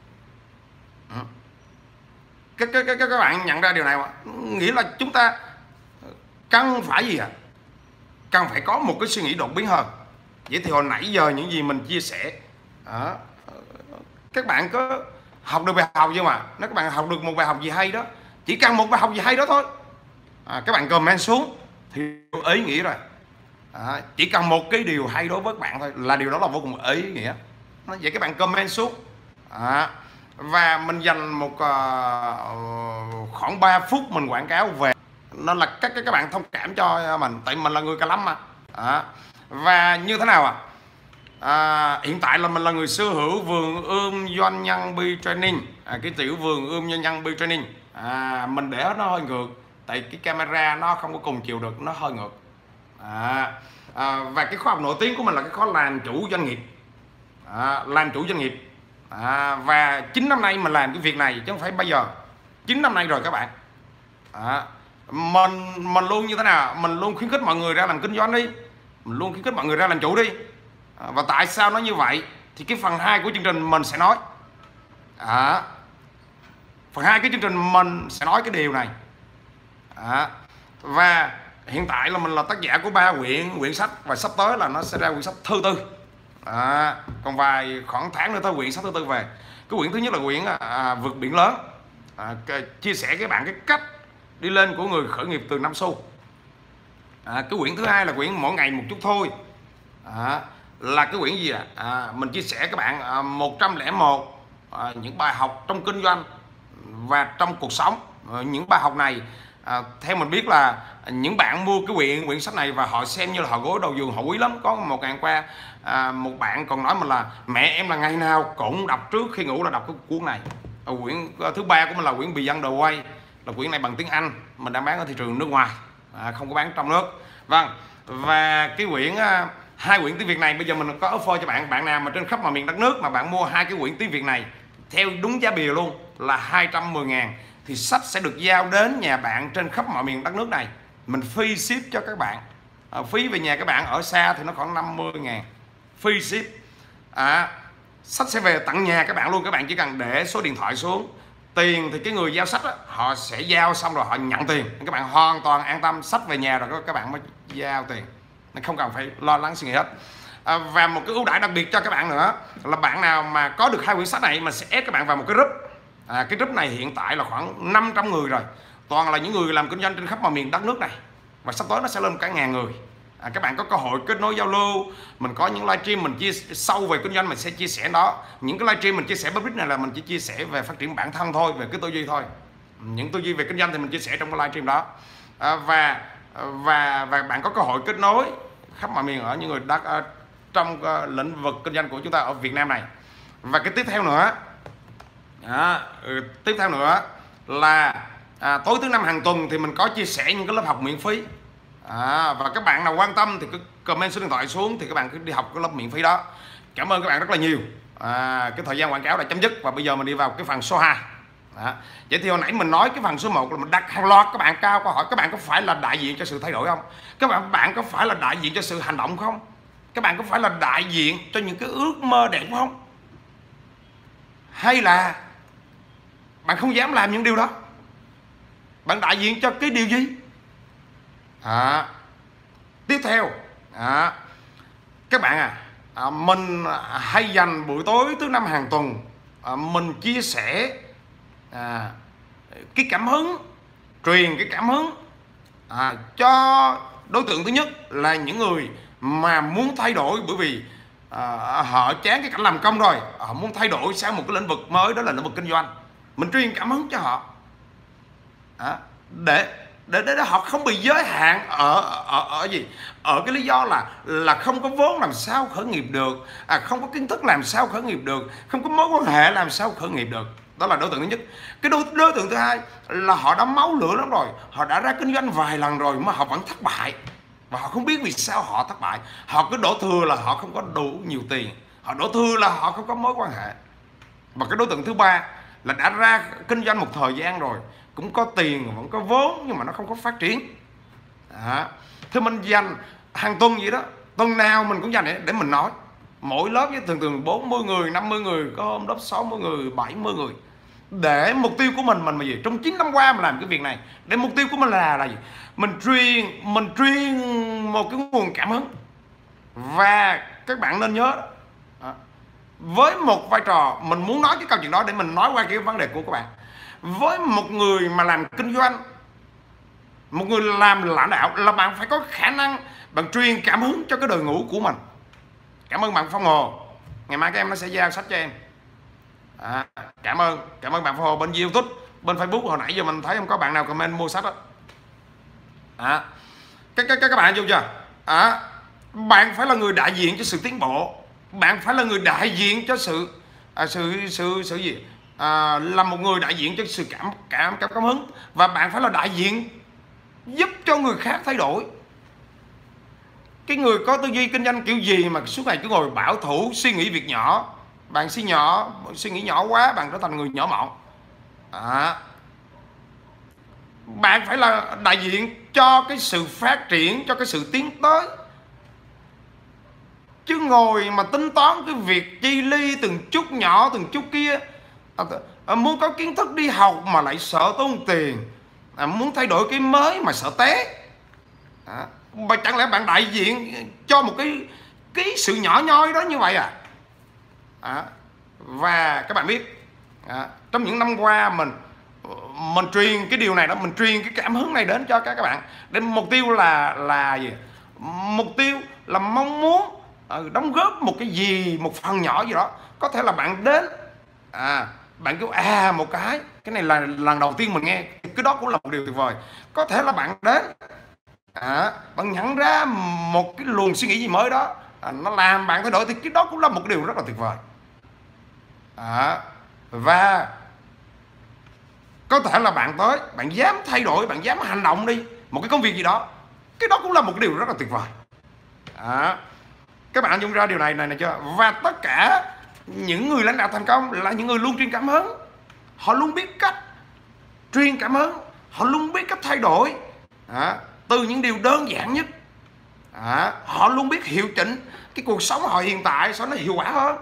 Các, các, các, các bạn nhận ra điều này không? Nghĩa là chúng ta cần phải gì ạ? À? Cần phải có một cái suy nghĩ đột biến hơn. Vậy thì hồi nãy giờ những gì mình chia sẻ, à, các bạn có học được bài học chưa mà? Nếu các bạn học được một bài học gì hay đó, chỉ cần một bài học gì hay đó thôi, à, các bạn comment xuống thì ý nghĩa rồi. À, chỉ cần một cái điều hay đối với các bạn thôi là điều đó là vô cùng ý nghĩa. Vậy các bạn comment xuống. À, và mình dành một uh, khoảng ba phút mình quảng cáo về, nên là các các bạn thông cảm cho mình, tại mình là người Cả Lâm mà. À, và như thế nào ạ? À? À, hiện tại là mình là người sở hữu vườn ươm doanh nhân bee training, à, cái tiểu vườn ươm doanh nhân bee training. À, mình để nó hơi ngược, tại cái camera nó không có cùng chiều được, nó hơi ngược. À, à, và cái khóa học nổi tiếng của mình là cái khóa làm chủ doanh nghiệp. À, làm chủ doanh nghiệp. À, và chín năm nay mình làm cái việc này chứ không phải bây giờ, chín năm nay rồi các bạn. À, mình mình luôn như thế nào? Mình luôn khuyến khích mọi người ra làm kinh doanh đi, mình luôn khuyến khích mọi người ra làm chủ đi. À, và tại sao nó như vậy thì cái phần hai của chương trình mình sẽ nói. À, phần hai cái chương trình mình sẽ nói cái điều này. À, và hiện tại là mình là tác giả của ba quyển quyển sách, và sắp tới là nó sẽ ra quyển sách thứ tư. À, còn vài khoảng tháng nữa tới quyển sách thứ tư về. Cái quyển thứ nhất là quyển à, vượt biển lớn, à, chia sẻ với bạn cái cách đi lên của người khởi nghiệp từ năm xu. À, cái quyển thứ hai là quyển mỗi ngày một chút thôi. À, là cái quyển gì ạ? À? À, mình chia sẻ các bạn à, một trăm lẻ một à, những bài học trong kinh doanh và trong cuộc sống. À, những bài học này à, theo mình biết là những bạn mua cái quyển quyển sách này và họ xem như là họ gối đầu giường, họ quý lắm. Có một ngày qua à, một bạn còn nói mình là mẹ em là ngày nào cũng đọc trước khi ngủ là đọc cái cuốn này. À, quyển thứ ba của mình là quyển Beyond the Way, là quyển này bằng tiếng Anh, mình đang bán ở thị trường nước ngoài, à, không có bán trong nước. Vâng, và cái quyển à, hai quyển tiếng Việt này bây giờ mình có offer cho bạn. Bạn nào mà trên khắp mọi miền đất nước mà bạn mua hai cái quyển tiếng Việt này theo đúng giá bìa luôn là hai trăm mười ngàn, thì sách sẽ được giao đến nhà bạn trên khắp mọi miền đất nước này. Mình free ship cho các bạn. À, phí về nhà các bạn ở xa thì nó khoảng năm mươi ngàn, free ship. À, sách sẽ về tận nhà các bạn luôn. Các bạn chỉ cần để số điện thoại xuống, tiền thì cái người giao sách đó, họ sẽ giao xong rồi họ nhận tiền. Các bạn hoàn toàn an tâm, sách về nhà rồi các bạn mới giao tiền, nên không cần phải lo lắng suy nghĩ hết. À, và một cái ưu đãi đặc biệt cho các bạn nữa là bạn nào mà có được hai quyển sách này mình sẽ ép các bạn vào một cái group. À, cái group này hiện tại là khoảng năm trăm người rồi, toàn là những người làm kinh doanh trên khắp mọi miền đất nước này, và sắp tới nó sẽ lên cả ngàn người. À, các bạn có cơ hội kết nối giao lưu. Mình có những livestream mình chia sâu về kinh doanh, mình sẽ chia sẻ đó. Những cái livestream mình chia sẻ public này là mình chỉ chia sẻ về phát triển bản thân thôi, về cái tư duy thôi. Những tư duy về kinh doanh thì mình chia sẻ trong cái livestream đó. À, và và và bạn có cơ hội kết nối khắp mọi miền ở những người đất ở trong uh, lĩnh vực kinh doanh của chúng ta ở Việt Nam này. Và cái tiếp theo nữa, à, ừ, tiếp theo nữa là à, tối thứ năm hàng tuần thì mình có chia sẻ những cái lớp học miễn phí. À, và các bạn nào quan tâm thì cứ comment số điện thoại xuống, thì các bạn cứ đi học cái lớp miễn phí đó. Cảm ơn các bạn rất là nhiều. À, cái thời gian quảng cáo đã chấm dứt và bây giờ mình đi vào cái phần số hai. Đó. Vậy thì hồi nãy mình nói cái phần số một là mình đặt hàng loạt các bạn cao câu hỏi: các bạn có phải là đại diện cho sự thay đổi không? Các bạn bạn có phải là đại diện cho sự hành động không? Các bạn có phải là đại diện cho những cái ước mơ đẹp không? Hay là bạn không dám làm những điều đó? Bạn đại diện cho cái điều gì? À, tiếp theo, à, các bạn à, à, mình hay dành buổi tối thứ năm hàng tuần, à, mình chia sẻ à, cái cảm hứng, truyền cái cảm hứng à, cho đối tượng thứ nhất là những người mà muốn thay đổi, bởi vì à, họ chán cái cảnh làm công rồi, họ muốn thay đổi sang một cái lĩnh vực mới, đó là lĩnh vực kinh doanh. Mình truyền cảm hứng cho họ à, để để để họ không bị giới hạn ở ở ở gì, ở cái lý do là là không có vốn làm sao khởi nghiệp được, à, không có kiến thức làm sao khởi nghiệp được, không có mối quan hệ làm sao khởi nghiệp được. Đó là đối tượng thứ nhất. Cái đối, đối tượng thứ hai là họ đã máu lửa lắm rồi, họ đã ra kinh doanh vài lần rồi mà họ vẫn thất bại, và họ không biết vì sao họ thất bại. Họ cứ đổ thừa là họ không có đủ nhiều tiền, họ đổ thừa là họ không có mối quan hệ. Và cái đối tượng thứ ba là đã ra kinh doanh một thời gian rồi, cũng có tiền, vẫn có vốn, nhưng mà nó không có phát triển. Đó. Thì mình dành hàng tuần vậy đó, tuần nào mình cũng dành để, để mình nói. Mỗi lớp với thường thường bốn mươi người, năm mươi người, có hôm lớp sáu mươi người, bảy mươi người. Để mục tiêu của mình mình là gì? Trong chín năm qua mình làm cái việc này, để mục tiêu của mình là là gì? Mình truyền mình truyền một cái nguồn cảm hứng. Và các bạn nên nhớ đó, với một vai trò mình muốn nói cái câu chuyện đó để mình nói qua cái vấn đề của các bạn. Với một người mà làm kinh doanh, một người làm lãnh đạo, là bạn phải có khả năng bạn truyền cảm hứng cho cái đội ngũ của mình. Cảm ơn bạn Phong Hồ, ngày mai các em nó sẽ giao sách cho em. À, cảm ơn cảm ơn bạn Phong Hồ bên YouTube, bên Facebook. Hồi nãy giờ mình thấy không có bạn nào comment mua sách đó. À, các các các bạn hiểu chưa? À, bạn phải là người đại diện cho sự tiến bộ, bạn phải là người đại diện cho sự à, sự sự sự gì? À, là một người đại diện cho sự cảm cảm cảm cảm hứng, và bạn phải là đại diện giúp cho người khác thay đổi. Cái người có tư duy kinh doanh kiểu gì mà suốt ngày cứ ngồi bảo thủ, suy nghĩ việc nhỏ, bạn suy nhỏ suy nghĩ nhỏ quá, bạn trở thành người nhỏ mọn. À, bạn phải là đại diện cho cái sự phát triển, cho cái sự tiến tới, chứ ngồi mà tính toán cái việc chi ly từng chút nhỏ từng chút kia. À, muốn có kiến thức đi học mà lại sợ tốn tiền, à, muốn thay đổi cái mới mà sợ té. À, mà chẳng lẽ bạn đại diện cho một cái cái sự nhỏ nhoi đó như vậy à? À, và các bạn biết, à, trong những năm qua mình mình truyền cái điều này đó, mình truyền cái cảm hứng này đến cho các các bạn, để mục tiêu là là gì? Mục tiêu là mong muốn uh, đóng góp một cái gì, một phần nhỏ gì đó. Có thể là bạn đến, à, bạn kêu à một cái cái này là lần đầu tiên mình nghe, cái đó cũng là một điều tuyệt vời. Có thể là bạn đến, à, bạn nhận ra một cái luồng suy nghĩ gì mới đó, à, nó làm bạn thay đổi, thì cái đó cũng là một điều rất là tuyệt vời. À, và có thể là bạn tới, bạn dám thay đổi, bạn dám hành động đi một cái công việc gì đó, cái đó cũng là một điều rất là tuyệt vời. À, các bạn dùng ra điều này này này chưa? Và tất cả những người lãnh đạo thành công là những người luôn truyền cảm hứng. Họ luôn biết cách truyền cảm hứng, họ luôn biết cách thay đổi, à, từ những điều đơn giản nhất. À, họ luôn biết hiệu chỉnh cái cuộc sống họ hiện tại sao nó hiệu quả hơn.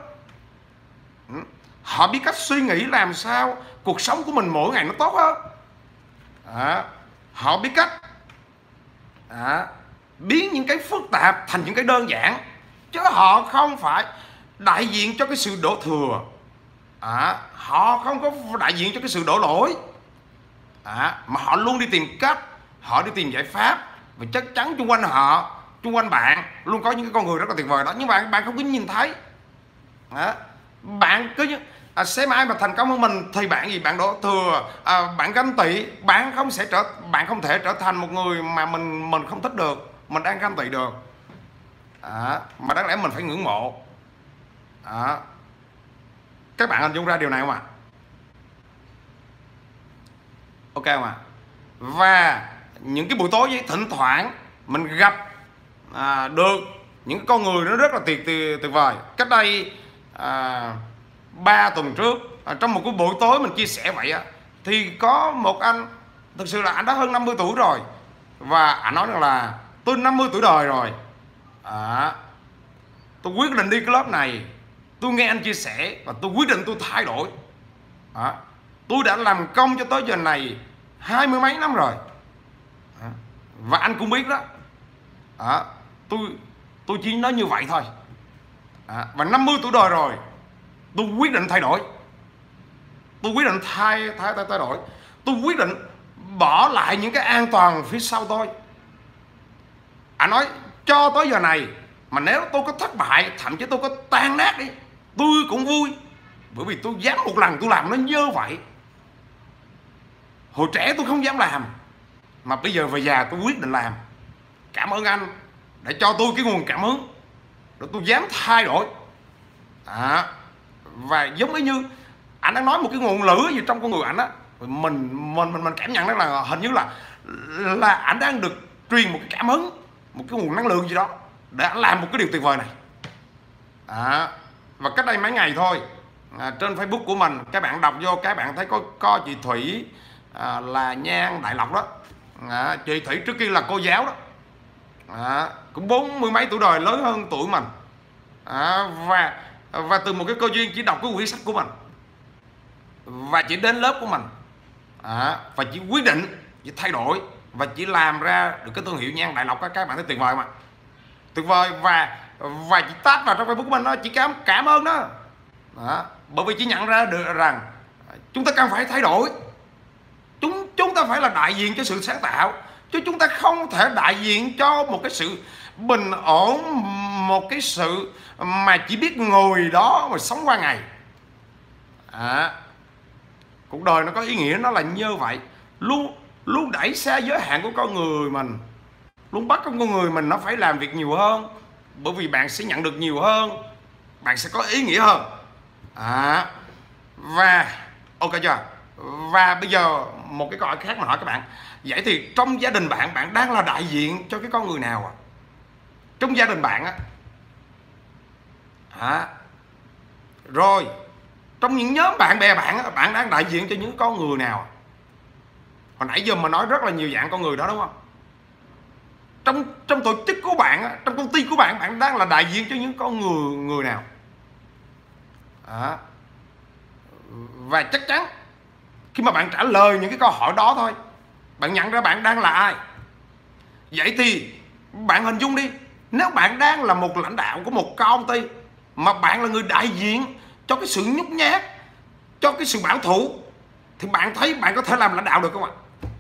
Họ biết cách suy nghĩ làm sao cuộc sống của mình mỗi ngày nó tốt hơn. À, họ biết cách à, biến những cái phức tạp thành những cái đơn giản, chứ họ không phải đại diện cho cái sự đổ thừa. À, họ không có đại diện cho cái sự đổ lỗi, à, mà họ luôn đi tìm cách, họ đi tìm giải pháp. Và chắc chắn xung quanh họ, xung quanh bạn luôn có những cái con người rất là tuyệt vời đó, nhưng bạn bạn không có nhìn thấy. À, bạn cứ à, xem ai mà thành công hơn mình thì bạn gì bạn đổ thừa, à, bạn ganh tị, bạn không sẽ trở bạn không thể trở thành một người mà mình mình không thích được, mình đang ganh tị được. À, mà đáng lẽ mình phải ngưỡng mộ. À, các bạn hình dung ra điều này không ạ? À? Ok không ạ? À? Và những cái buổi tối với thỉnh thoảng mình gặp à, được những con người nó rất là tuyệt tuyệt, tuyệt vời. Cách đây à, ba tuần trước, à, trong một cái buổi tối mình chia sẻ vậy á, thì có một anh, thực sự là anh đã hơn năm mươi tuổi rồi, và anh nói rằng là tôi năm mươi tuổi đời rồi, à, tôi quyết định đi cái lớp này. Tôi nghe anh chia sẻ và tôi quyết định tôi thay đổi. à, Tôi đã làm công cho tới giờ này hai mươi mấy năm rồi, à, và anh cũng biết đó. à, Tôi tôi chỉ nói như vậy thôi. à, Và năm mươi tuổi đời rồi, tôi quyết định thay đổi. Tôi quyết định thay thay thay, thay đổi. Tôi quyết định bỏ lại những cái an toàn phía sau tôi. Anh nói cho tới giờ này, mà nếu tôi có thất bại, thậm chí tôi có tan nát đi, tôi cũng vui. Bởi vì tôi dám một lần tôi làm nó như vậy. Hồi trẻ tôi không dám làm, mà bây giờ về già tôi quyết định làm. Cảm ơn anh để cho tôi cái nguồn cảm hứng để tôi dám thay đổi. à, Và giống như anh đang nói một cái ngọn lửa gì trong con người ảnh á, mình mình mình mình cảm nhận đó là hình như là là ảnh đang được truyền một cái cảm hứng, một cái nguồn năng lượng gì đó để anh làm một cái điều tuyệt vời này. à, Và cách đây mấy ngày thôi, à, trên Facebook của mình, các bạn đọc vô, các bạn thấy có có chị Thủy, à, là Nhan Đại Lộc đó. à, Chị Thủy trước kia là cô giáo đó, à, cũng bốn mươi mấy tuổi đời, lớn hơn tuổi mình. à, Và và từ một cái cơ duyên chỉ đọc cái quyển sách của mình, và chị đến lớp của mình, à, và chị quyết định chị thay đổi, và chị làm ra được cái thương hiệu Nhan Đại Lộc. Các bạn thấy tuyệt vời mà, tuyệt vời. Và và chị tag vào trong Facebook của mình đó, chị cảm cảm ơn đó. đó Bởi vì chị nhận ra được rằng chúng ta cần phải thay đổi. Chúng chúng ta phải là đại diện cho sự sáng tạo, chứ chúng ta không thể đại diện cho một cái sự bình ổn, một cái sự mà chỉ biết ngồi đó mà sống qua ngày. à, Cuộc đời nó có ý nghĩa, nó là như vậy. Luôn luôn đẩy xa giới hạn của con người mình, luôn bắt con người mình nó phải làm việc nhiều hơn, bởi vì bạn sẽ nhận được nhiều hơn, bạn sẽ có ý nghĩa hơn. à, Và ok chưa? Và bây giờ một cái câu hỏi khác mà hỏi các bạn, vậy thì trong gia đình bạn, bạn đang là đại diện cho cái con người nào à? Trong gia đình bạn á, à, rồi trong những nhóm bạn bè bạn á, bạn đang đại diện cho những con người nào? Hồi nãy giờ mình nói rất là nhiều dạng con người đó, đúng không? Trong trong tổ chức của bạn á, trong công ty của bạn, bạn đang là đại diện cho những con người người nào? à, Và chắc chắn khi mà bạn trả lời những cái câu hỏi đó thôi, bạn nhận ra bạn đang là ai. Vậy thì bạn hình dung đi, nếu bạn đang là một lãnh đạo của một công ty, mà bạn là người đại diện cho cái sự nhút nhát, cho cái sự bảo thủ, thì bạn thấy bạn có thể làm lãnh đạo được không ạ?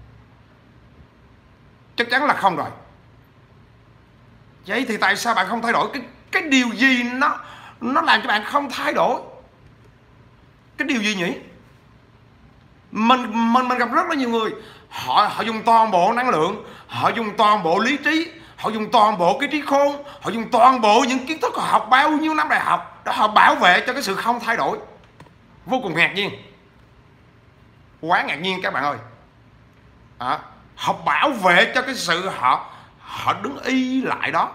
Chắc chắn là không rồi. Vậy thì tại sao bạn không thay đổi? Cái cái điều gì nó nó làm cho bạn không thay đổi? Cái điều gì nhỉ? Mình mình mình gặp rất là nhiều người, họ họ dùng toàn bộ năng lượng, họ dùng toàn bộ lý trí, họ dùng toàn bộ cái trí khôn, họ dùng toàn bộ những kiến thức họ học bao nhiêu năm đại học để họ bảo vệ cho cái sự không thay đổi. Vô cùng ngạc nhiên, quá ngạc nhiên các bạn ơi. à, Họ bảo vệ cho cái sự họ họ đứng y lại đó.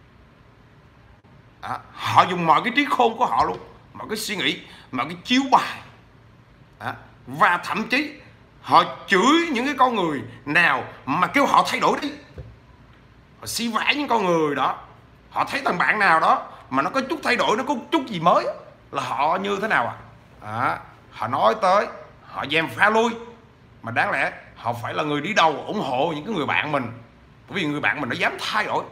à, Họ dùng mọi cái trí khôn của họ luôn, mọi cái suy nghĩ, mọi cái chiếu bài, à, và thậm chí họ chửi những cái con người nào mà kêu họ thay đổi đi, họ xi vả những con người đó. Họ thấy thằng bạn nào đó mà nó có chút thay đổi, nó có chút gì mới là họ như thế nào à, à họ nói tới, họ dèm pha lui. Mà đáng lẽ họ phải là người đi đầu ủng hộ những cái người bạn mình, bởi vì người bạn mình nó dám thay đổi.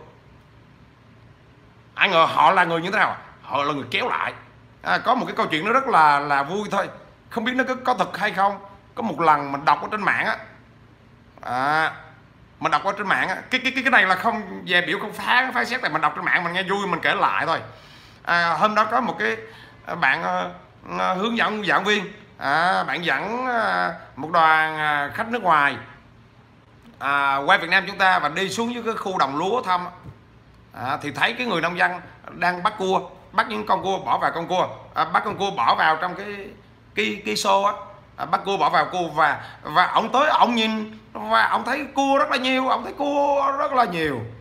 Ai ngờ họ là người như thế nào? Họ là người kéo lại. à, Có một cái câu chuyện nó rất là là vui thôi, không biết nó có, có thật hay không. Có một lần mình đọc ở trên mạng á, à, mình đọc ở trên mạng á, cái cái cái cái này là không về biểu không phá phá xét, tại mình đọc trên mạng mình nghe vui mình kể lại thôi. à, Hôm đó có một cái bạn uh, hướng dẫn giảng viên, à, bạn dẫn uh, một đoàn uh, khách nước ngoài à, qua Việt Nam chúng ta và đi xuống dưới cái khu đồng lúa thăm. à, Thì thấy cái người nông dân đang bắt cua, bắt những con cua bỏ vào con cua, à, bắt con cua bỏ vào trong cái cái cái xô á, à, bắt cua bỏ vào cua, và và ông tới ông nhìn và ông thấy cua rất là nhiều, ông thấy cua rất là nhiều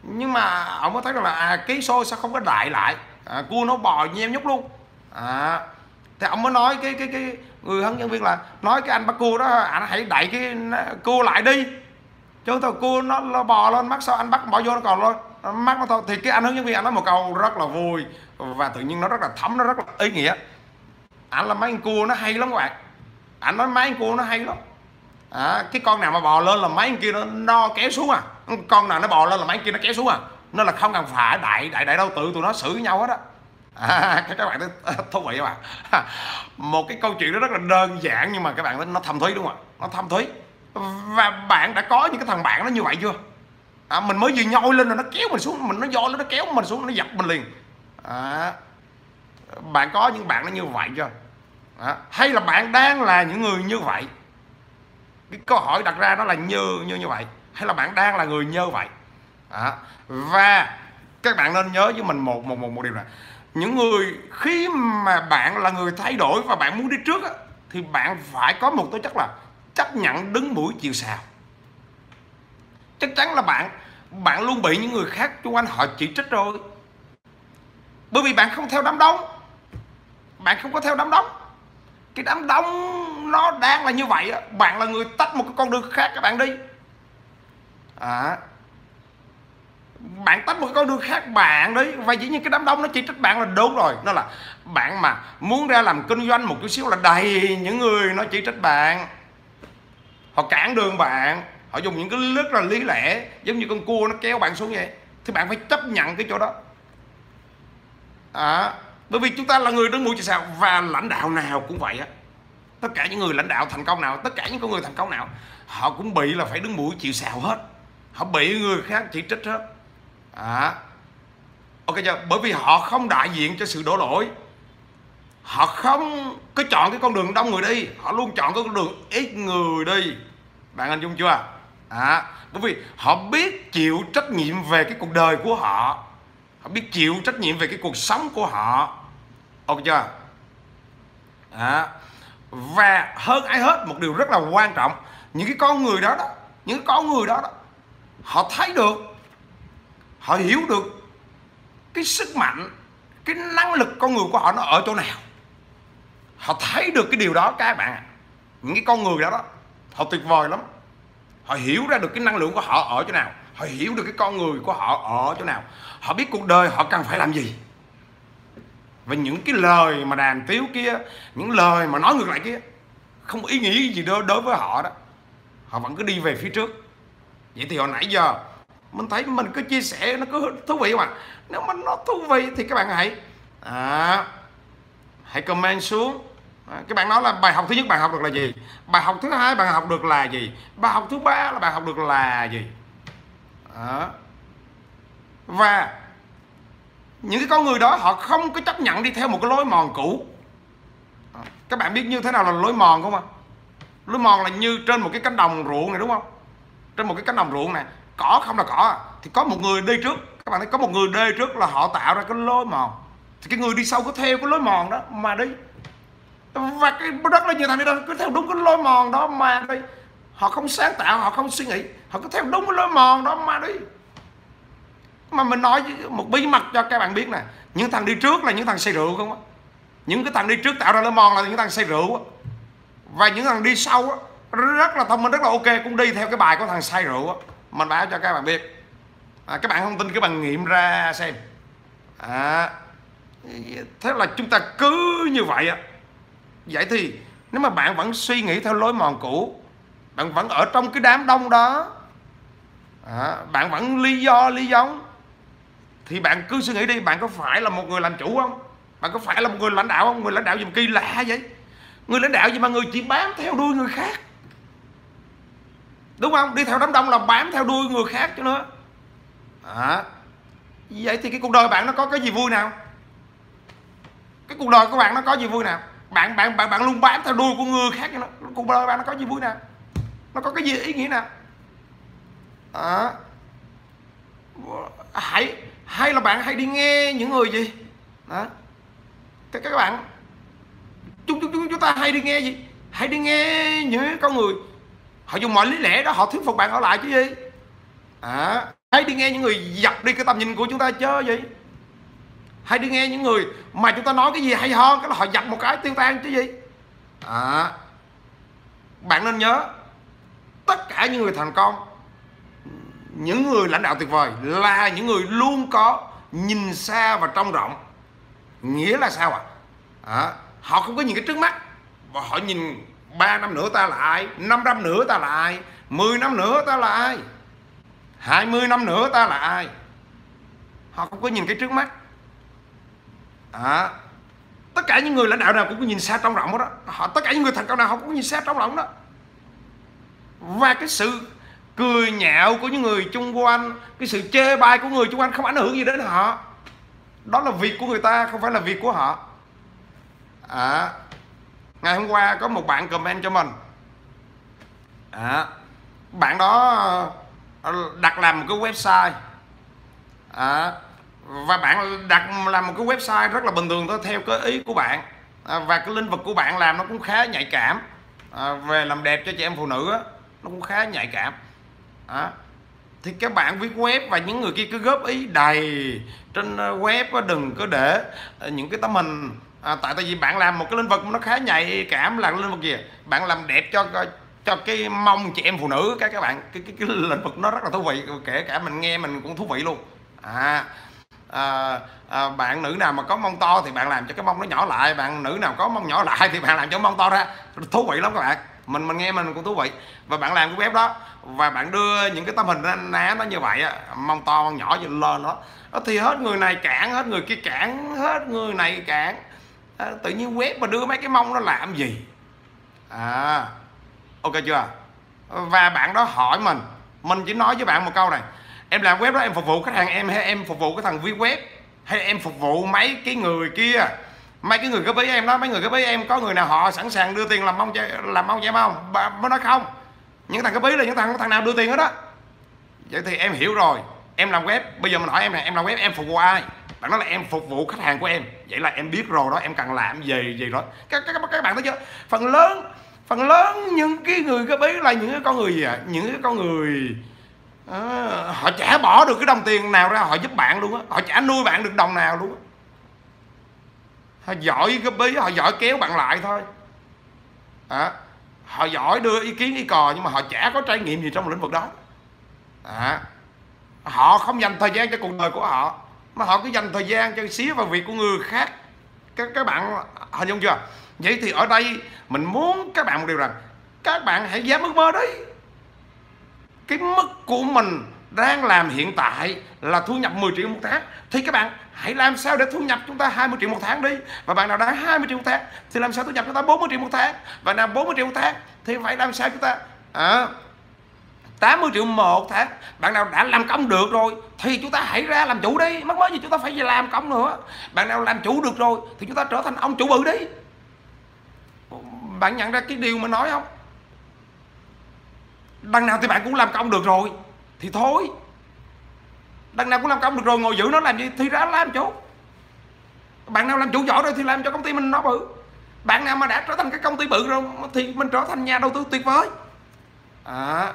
Nhưng mà ông mới thấy rằng là à, cái xô sao không có đại lại, à, cua nó bò nheo nhúc luôn. À, thì ông mới nói cái cái cái người hướng dẫn viên là nói cái anh bắt cua đó, anh hãy đẩy cái cua lại đi, chứ thôi cua nó, nó bò lên mắt sao anh bắt bỏ vô nó còn lên mắt nó thôi. Thì cái anh hướng dẫn viên anh nói một câu rất là vui và tự nhiên nó rất là thấm, nó rất là ý nghĩa. Anh là mấy con cua nó hay lắm các bạn, anh nói mấy con cua nó hay lắm. À, cái con nào mà bò lên là mấy con kia nó, nó kéo xuống à, con nào nó bò lên là mấy con kia nó kéo xuống à, nó là không cần phải đại đại đại đâu, tự tụi nó xử với nhau hết á. À, các bạn thấy thú vị các bạn. Một cái câu chuyện đó rất là đơn giản nhưng mà các bạn thấy nó thâm thúy đúng không ạ? Nó thâm thúy. Và bạn đã có những cái thằng bạn nó như vậy chưa? À, mình mới vừa nhoi lên rồi nó kéo mình xuống, mình nó do nó kéo mình xuống, nó giật mình liền. À, bạn có những bạn nó như vậy chưa? À, hay là bạn đang là những người như vậy? Cái câu hỏi đặt ra đó là như như như vậy, hay là bạn đang là người như vậy? À, và các bạn nên nhớ với mình một một một một điều này, những người khi mà bạn là người thay đổi và bạn muốn đi trước á, thì bạn phải có một tố chất là chấp nhận đứng mũi chịu sào. Chắc chắn là bạn bạn luôn bị những người khác xung quanh họ chỉ trích rồi, bởi vì bạn không theo đám đông, bạn không có theo đám đông. Cái đám đông nó đang là như vậy á, bạn là người tách một cái con đường khác các bạn đi. À, bạn tách một cái con đường khác bạn đi, và dĩ nhiên cái đám đông nó chỉ trích bạn là đúng rồi. Nó là bạn mà muốn ra làm kinh doanh một chút xíu là đầy những người nó chỉ trích bạn, họ cản đường bạn, họ dùng những cái rất là lý lẽ giống như con cua nó kéo bạn xuống vậy, thì bạn phải chấp nhận cái chỗ đó. À, bởi vì chúng ta là người đứng mũi chịu sào, và lãnh đạo nào cũng vậy á. Tất cả những người lãnh đạo thành công nào, tất cả những con người thành công nào, họ cũng bị là phải đứng mũi chịu sào hết, họ bị người khác chỉ trích hết. À, ok chưa? Bởi vì họ không đại diện cho sự đổ lỗi, họ không có chọn cái con đường đông người đi, họ luôn chọn cái con đường ít người đi. Bạn hình dung chưa? À, bởi vì họ biết chịu trách nhiệm về cái cuộc đời của họ, họ biết chịu trách nhiệm về cái cuộc sống của họ. Ok chưa? À, và hơn ai hết một điều rất là quan trọng, những cái con người đó đó, những cái con người đó đó, họ thấy được, họ hiểu được cái sức mạnh, cái năng lực con người của họ nó ở chỗ nào. Họ thấy được cái điều đó các bạn ạ. Những cái con người đó đó, họ tuyệt vời lắm. Họ hiểu ra được cái năng lượng của họ ở chỗ nào, họ hiểu được cái con người của họ ở chỗ nào, họ biết cuộc đời họ cần phải làm gì. Và những cái lời mà đàm tiếu kia, những lời mà nói ngược lại kia, không ý nghĩa gì đối, đối với họ đó, họ vẫn cứ đi về phía trước. Vậy thì hồi nãy giờ mình thấy mình cứ chia sẻ nó cứ thú vị mà. Nếu mà nó thú vị thì các bạn hãy à, hãy comment xuống. À, các bạn nói là bài học thứ nhất bạn học được là gì, bài học thứ hai bạn học được là gì, bài học thứ ba là bạn học được là gì. À, và những cái con người đó họ không có chấp nhận đi theo một cái lối mòn cũ. À, các bạn biết như thế nào là lối mòn không ạ? Lối mòn là như trên một cái cánh đồng ruộng này đúng không? Trên một cái cánh đồng ruộng này, cỏ không là cỏ, thì có một người đi trước. Các bạn thấy có một người đi trước là họ tạo ra cái lối mòn, thì cái người đi sau cứ theo cái lối mòn đó mà đi. Và cái rất là nhiều thằng đi đó cứ theo đúng cái lối mòn đó mà đi. Họ không sáng tạo, họ không suy nghĩ, họ cứ theo đúng cái lối mòn đó mà đi. Mà mình nói một bí mật cho các bạn biết nè, những thằng đi trước là những thằng say rượu không á. Những cái thằng đi trước tạo ra lối mòn là những thằng say rượu á. Và những thằng đi sau á rất là thông minh, rất là ok, cũng đi theo cái bài của thằng say rượu á. Mình báo cho các bạn biết. À, các bạn không tin các bạn nghiệm ra xem. À, thế là chúng ta cứ như vậy á. Vậy thì nếu mà bạn vẫn suy nghĩ theo lối mòn cũ, bạn vẫn ở trong cái đám đông đó, à, bạn vẫn lý do lý giống, thì bạn cứ suy nghĩ đi, bạn có phải là một người làm chủ không? Bạn có phải là một người lãnh đạo không? Người lãnh đạo gì mà kỳ lạ vậy? Người lãnh đạo gì mà người chỉ bám theo đuôi người khác, đúng không? Đi theo đám đông là bám theo đuôi người khác chứ nữa. À, vậy thì cái cuộc đời bạn nó có cái gì vui nào? Cái cuộc đời của bạn nó có gì vui nào? Bạn bạn bạn bạn luôn bám theo đuôi của người khác chứ nữa. Cuộc đời bạn nó có gì vui nào? Nó có cái gì ý nghĩa nào? À, hãy hay là bạn hay đi nghe những người gì đó, các các bạn chúng chúng chúng chúng ta hay đi nghe gì, hãy đi nghe những con người họ dùng mọi lý lẽ đó họ thuyết phục bạn ở lại chứ gì. À, Hãy đi nghe những người dập đi cái tầm nhìn của chúng ta chứ gì. Hãy đi nghe những người mà chúng ta nói cái gì hay ho, cái là họ dập một cái tiêu tan chứ gì. À, bạn nên nhớ, tất cả những người thành công, những người lãnh đạo tuyệt vời là những người luôn có nhìn xa và trông rộng. Nghĩa là sao ạ? À, họ không có nhìn cái trước mắt, và họ nhìn ba năm nữa ta là ai, năm năm nữa ta là ai, mười năm nữa ta là ai, hai mươi năm nữa ta là ai. Họ không có nhìn cái trước mắt. À, tất cả những người lãnh đạo nào cũng có nhìn xa trông rộng đó. Họ, tất cả những người thành công nào họ cũng có nhìn xa trông rộng đó. Và cái sự cười nhạo của những người chung quanh, cái sự chê bai của người chung quanh không ảnh hưởng gì đến họ. Đó là việc của người ta, không phải là việc của họ. À, ngày hôm qua có một bạn comment cho mình. À, bạn đó đặt làm một cái website. À, và bạn đặt làm một cái website rất là bình thường thôi, theo cái ý của bạn. À, và cái lĩnh vực của bạn làm nó cũng khá nhạy cảm. À, về làm đẹp cho chị em phụ nữ á, nó cũng khá nhạy cảm. À, thì các bạn viết web và những người kia cứ góp ý đầy trên web, đừng có để những cái tấm hình. À, tại tại vì bạn làm một cái lĩnh vực nó khá nhạy cảm, là lĩnh vực gì? Bạn làm đẹp cho cho cái mông chị em phụ nữ, các các bạn cái, cái cái lĩnh vực nó rất là thú vị, kể cả mình nghe mình cũng thú vị luôn. À, à, à, bạn nữ nào mà có mông to thì bạn làm cho cái mông nó nhỏ lại, bạn nữ nào có mông nhỏ lại thì bạn làm cho mông to ra. Thú vị lắm các bạn, mình mình nghe mình cũng thú vị. Và bạn làm cái web đó và bạn đưa những cái tấm hình nó ná nó như vậy á, mông to mông nhỏ lên đó, thì hết người này cản, hết người kia cản, hết người này cản. À, tự nhiên web mà đưa mấy cái mông nó làm gì? À, ok chưa? Và bạn đó hỏi mình, mình chỉ nói với bạn một câu này: em làm web đó em phục vụ khách hàng em, hay em phục vụ cái thằng viết web, hay em phục vụ mấy cái người kia, mấy cái người góp ý em đó, mấy người góp ý em có người nào họ sẵn sàng đưa tiền làm mông cho làm mông cho em không? Mới nói không. Những thằng góp ý là những thằng thằng nào đưa tiền hết đó. Vậy thì em hiểu rồi. Em làm web, bây giờ mình hỏi em này, em làm web em phục vụ ai? Bạn nói là em phục vụ khách hàng của em. Vậy là em biết rồi đó, em cần làm gì gì đó. Các các các bạn thấy chưa? Phần lớn phần lớn những cái người góp ý là những cái con người gì ạ? À? Những cái con người à, họ chả bỏ được cái đồng tiền nào ra họ giúp bạn luôn á, họ chả nuôi bạn được đồng nào luôn á. Họ giỏi góp ý, họ giỏi kéo bạn lại thôi. À, họ giỏi đưa ý kiến ý cò, nhưng mà họ chả có trải nghiệm gì trong lĩnh vực đó. À, họ không dành thời gian cho cuộc đời của họ, mà họ cứ dành thời gian cho xía vào việc của người khác. Các các bạn hình dung chưa? Vậy thì ở đây mình muốn các bạn một điều rằng các bạn hãy dám ước mơ đi. Cái mức của mình đang làm hiện tại là thu nhập mười triệu một tháng, thì các bạn hãy làm sao để thu nhập chúng ta hai mươi triệu một tháng đi. Và bạn nào đang hai mươi triệu một tháng thì làm sao thu nhập chúng ta bốn mươi triệu một tháng. Và nào bốn mươi triệu một tháng thì phải làm sao chúng ta à, tám mươi triệu một tháng. Bạn nào đã làm công được rồi thì chúng ta hãy ra làm chủ đi, mắc mớ gì chúng ta phải làm công nữa. Bạn nào làm chủ được rồi thì chúng ta trở thành ông chủ bự đi. Bạn nhận ra cái điều mà nói không? Đằng nào thì bạn cũng làm công được rồi thì thôi. Đằng nào cũng làm công được rồi, ngồi giữ nó làm gì? Thì ra làm chủ. Bạn nào làm chủ giỏi rồi thì làm cho công ty mình nó bự. Bạn nào mà đã trở thành cái công ty bự rồi thì mình trở thành nhà đầu tư tuyệt vời. À,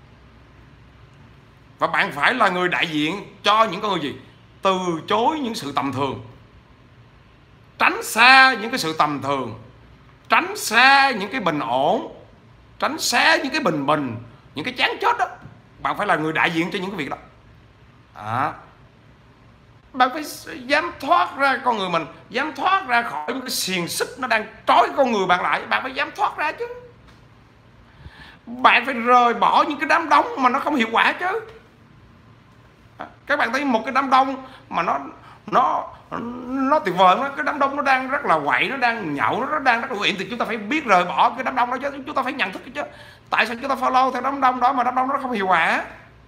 và bạn phải là người đại diện cho những con người gì? Từ chối những sự tầm thường, tránh xa những cái sự tầm thường, tránh xa những cái bình ổn, tránh xa những cái bình bình, những cái chán chết đó. Bạn phải là người đại diện cho những cái việc đó. À, bạn phải dám thoát ra con người mình, dám thoát ra khỏi những cái xiềng xích nó đang trói con người bạn lại. Bạn phải dám thoát ra chứ. Bạn phải rời bỏ những cái đám đông mà nó không hiệu quả chứ. Các bạn thấy một cái đám đông mà nó nó nó tuyệt vời, nó cái đám đông nó đang rất là quậy, nó đang nhậu, nó đang rất là quyện, thì chúng ta phải biết rời bỏ cái đám đông đó chứ. Chúng ta phải nhận thức chứ. Tại sao chúng ta follow theo đám đông đó mà đám đông nó không hiệu quả?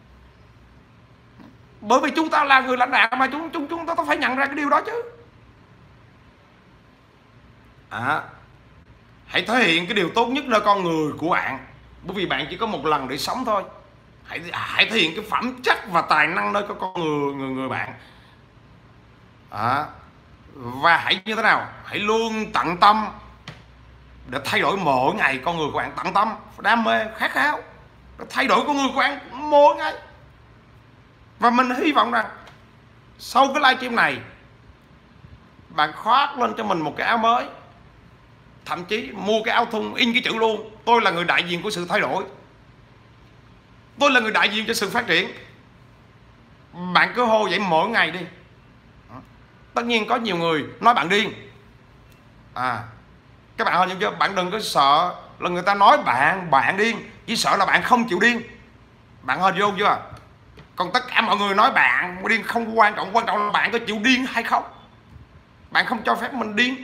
Bởi vì chúng ta là người lãnh đạo mà chúng chúng chúng ta phải nhận ra cái điều đó chứ. À, hãy thể hiện cái điều tốt nhất nơi con người của bạn, bởi vì bạn chỉ có một lần để sống thôi. Hãy hãy thể hiện cái phẩm chất và tài năng nơi con người người người bạn. À, và hãy như thế nào? Hãy luôn tận tâm để thay đổi mỗi ngày con người của bạn, tận tâm, đam mê, khát khao để thay đổi con người của bạn mỗi ngày. Và mình hy vọng rằng sau cái livestream này bạn khoác lên cho mình một cái áo mới, thậm chí mua cái áo thun in cái chữ luôn: tôi là người đại diện của sự thay đổi, tôi là người đại diện cho sự phát triển. Bạn cứ hô vậy mỗi ngày đi. Tất nhiên có nhiều người nói bạn điên. À, các bạn hình như chưa? Bạn đừng có sợ là người ta nói bạn bạn điên, chỉ sợ là bạn không chịu điên. Bạn hình vô chưa? Còn tất cả mọi người nói bạn điên không quan trọng, quan trọng là bạn có chịu điên hay không. Bạn không cho phép mình điên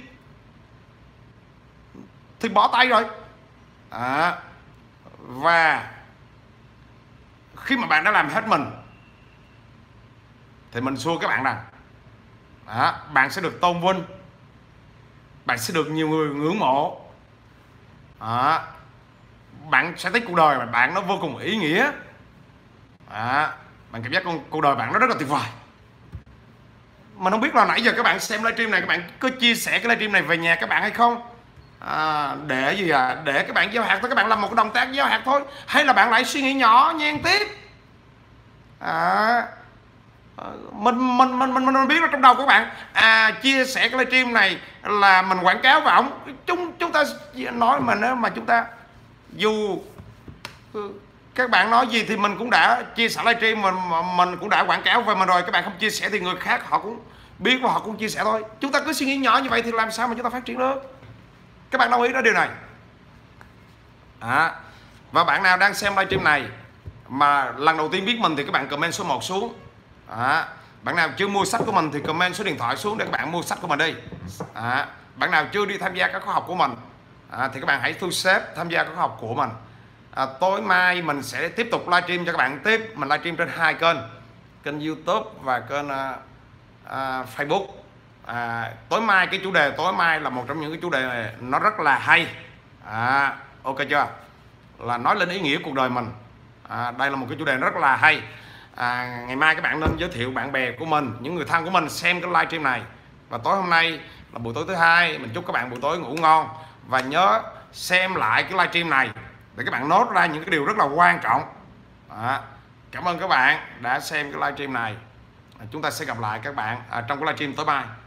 thì bỏ tay rồi. À, và khi mà bạn đã làm hết mình thì mình xua các bạn rằng à, bạn sẽ được tôn vinh, bạn sẽ được nhiều người ngưỡng mộ. À, bạn sẽ thấy cuộc đời mà bạn nó vô cùng ý nghĩa. À, bạn cảm giác con cuộc đời bạn nó rất là tuyệt vời. Mình không biết là nãy giờ các bạn xem livestream này, các bạn có chia sẻ cái livestream này về nhà các bạn hay không? À, để gì à? Để các bạn gieo hạt thôi, các bạn làm một cái động tác gieo hạt thôi, hay là bạn lại suy nghĩ nhỏ nhen tiếp? À, mình mình mình mình mình biết là trong đầu của các bạn à, chia sẻ cái livestream này là mình quảng cáo vào ổng. Chúng chúng ta nói mà nếu mà chúng ta dù các bạn nói gì thì mình cũng đã chia sẻ livestream, mình mình cũng đã quảng cáo về mình rồi. Các bạn không chia sẻ thì người khác họ cũng biết và họ cũng chia sẻ thôi. Chúng ta cứ suy nghĩ nhỏ như vậy thì làm sao mà chúng ta phát triển được? Các bạn đồng ý đó điều này? À, và bạn nào đang xem livestream này mà lần đầu tiên biết mình thì các bạn comment số một xuống. À, bạn nào chưa mua sách của mình thì comment số điện thoại xuống để các bạn mua sách của mình đi. À, bạn nào chưa đi tham gia các khóa học của mình à, thì các bạn hãy thu xếp tham gia các khóa học của mình. À, tối mai mình sẽ tiếp tục livestream cho các bạn tiếp. Mình livestream trên hai kênh, kênh YouTube và kênh uh, uh, Facebook. À, tối mai cái chủ đề tối mai là một trong những cái chủ đề này nó rất là hay. À, ok chưa? Là nói lên ý nghĩa cuộc đời mình. À, đây là một cái chủ đề rất là hay. À, ngày mai các bạn nên giới thiệu bạn bè của mình, những người thân của mình xem cái livestream này. Và tối hôm nay là buổi tối thứ hai, mình chúc các bạn buổi tối ngủ ngon. Và nhớ xem lại cái livestream này để các bạn nốt ra những cái điều rất là quan trọng. À, cảm ơn các bạn đã xem cái livestream này. À, chúng ta sẽ gặp lại các bạn à, trong cái livestream tối mai.